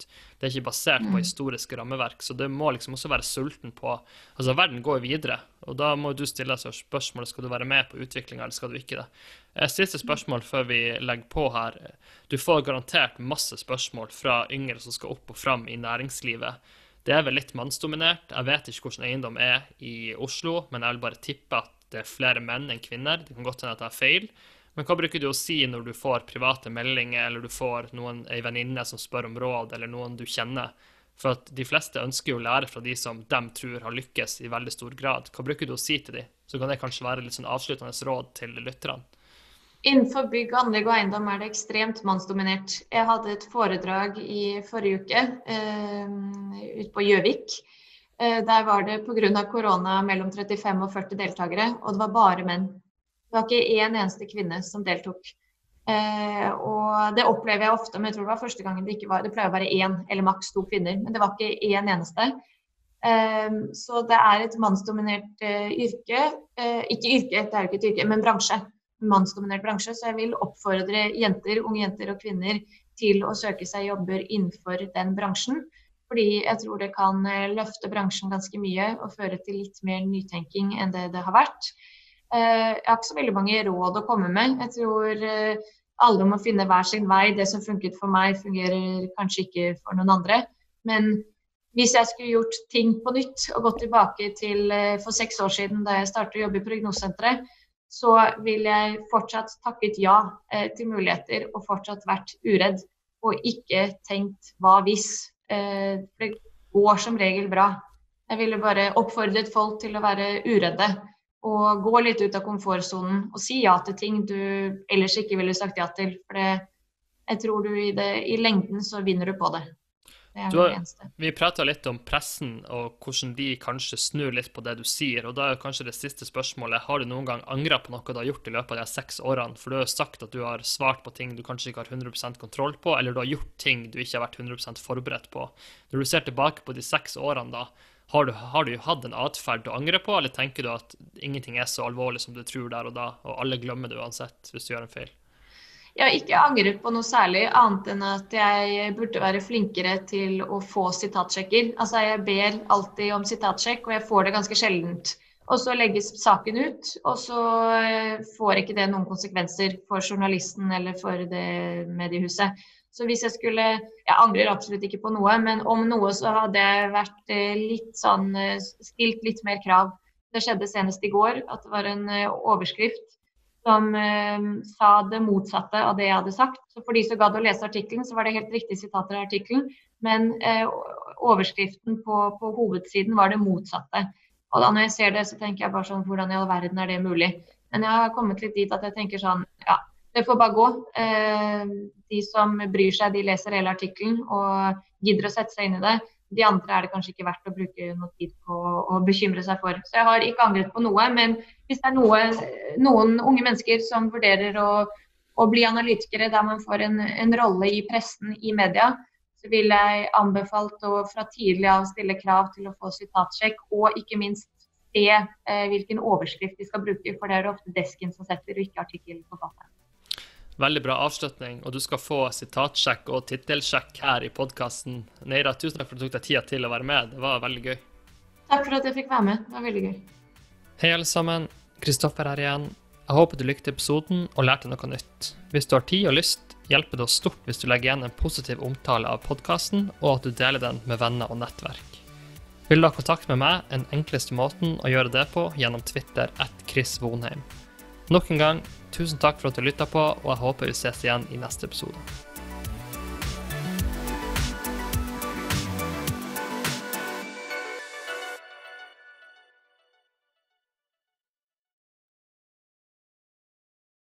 Det er ikke basert på historiske rammeverk, så det må liksom også være sulten på, altså verden går videre, og da må du stille deg spørsmålet, skal du være med på utviklingen, eller skal du ikke det? Siste spørsmål før vi legger på her, du får garantert masse spørsmål fra yngre som skal opp og fram i næringslivet. Det er vel litt mannsdominert, jeg vet ikke hvordan eiendom er i Oslo, men jeg vil bare tippe at det er flere menn enn kvinner, det kan godt hende at jeg har feil. Men hva bruker du å si når du får private meldinger, eller du får noen, en venninne som spør om råd, eller noen du kjenner? For at de fleste ønsker jo å lære fra de som de tror har lykkes i veldig stor grad. Hva bruker du å si til de? Så kan det kanskje være litt sånn avsluttende råd til lytterne. Innenfor bygg, anlegg og eiendom er det ekstremt mannsdominert. Jeg hadde et foredrag i forrige uke eh, ute på Gjøvik. Eh, der var det på grunn av korona mellom trettifem og førti deltakere, og det var bare menn. Det var ikke en eneste kvinne som deltok. Eh, og det opplever jeg ofte, men jeg tror det var første gangen det ikke var, det pleier å være én eller maks to kvinner, men det var ikke en eneste. Eh, så det er et mannsdominert eh, yrke, eh, ikke yrke, det er jo ikke et yrke, men bransje, mannsdominert bransje, så jeg vil oppfordre jenter, unge jenter og kvinner til å søke seg jobber innenfor den bransjen, fordi jeg tror det kan løfte bransjen ganske mye og føre til litt mer nytenking enn det det har vært. Jeg har ikke så veldig mange råd å komme med. Jeg tror alle må finne hver sin vei. Det som funket for meg, fungerer kanskje ikke for noen andre. Men hvis jeg skulle gjort ting på nytt og gått tilbake til for seks år siden da jeg startet å jobbe i Prognosesenteret, så vil jeg fortsatt takket ja til muligheter og fortsatt vært uredd og ikke tenkt hva hvis. Det går som regel bra. Jeg ville bare oppfordret folk til å være uredde. Og gå litt ut av komfortzonen og si ja til ting du ellers ikke ville sagt ja til. For det, jeg tror du i, det, i lengden så vinner du på det. Det er har, det eneste. Vi pratet litt om pressen og hvordan de kanskje snur litt på det du sier. Og da er kanskje det siste spørsmålet, har du noen gang angret på noe du har gjort i løpet av de seks årene? For du har jo sagt at du har svart på ting du kanskje ikke har hundre prosent kontroll på, eller du har gjort ting du ikke har vært hundre prosent forberedt på. Når du ser tilbake på de seks årene da, Har du, har du hatt en atferd du angrer på, eller tenker du at ingenting er så alvorlig som du tror der og da, og alle glemmer det uansett hvis du gjør en feil? Jeg har ikke angret på noe særlig, annet enn at jeg burde være flinkere til å få sitatsjekker. Altså jeg ber alltid om sitatsjekk, og jeg får det ganske sjeldent. Og så legges saken ut, og så får ikke det noen konsekvenser for journalisten eller for det mediehuset. Så hvis jeg skulle, jeg angrer absolutt ikke på noe, men om noe så hadde jeg vært litt sånn, stilt litt mer krav. Det skjedde senest i går, at det var en overskrift som eh, sa det motsatte av det jeg hadde sagt. Så for de som gadd å lese artikkelen, så var det helt riktig sitater av artikkelen, men eh, overskriften på, på hovedsiden var det motsatte. Og da når jeg ser det, så tenker jeg bare sånn, hvordan i all verden er det mulig? Men jeg har kommet litt dit at jeg tenker sånn, ja, det får bare gå. De som bryr seg, de leser hele artikkelen og gidder å sette seg inn i det. De andre er det kanskje ikke verdt å bruke noe tid på å bekymre seg for. Så jeg har ikke angret på noe, men hvis det er noe, noen unge mennesker som vurderer å, å bli analytikere der man får en, en rolle i pressen, i media, så vil jeg anbefalt å fra tidlig av stille krav til å få sitatsjekk, og ikke minst se eh, hvilken overskrift de skal bruke, for det er ofte desken som setter, og ikke artikkelforfatteren. Veldig bra avslutning, og du skal få sitatsjekk og tittelsjekk her i podcasten. Neira, tusen takk for at du tok deg tida til å være med. Det var veldig gøy. Takk for at jeg fikk være med. Det var veldig gøy. Hei alle sammen, Kristoffer her igjen. Jeg håper du likte episoden og lærte noe nytt. Hvis du har tid og lyst, hjelper det oss stort hvis du legger igjen en positiv omtale av podcasten, og at du deler den med venner og nettverk. Vil du ha kontakt med meg, den enkleste måten å gjøre det på gjennom Twitter at Chris Vonheim. Nok en gang, tusen takk for at du lyttet på, og jeg håper vi ses igjen i neste episode.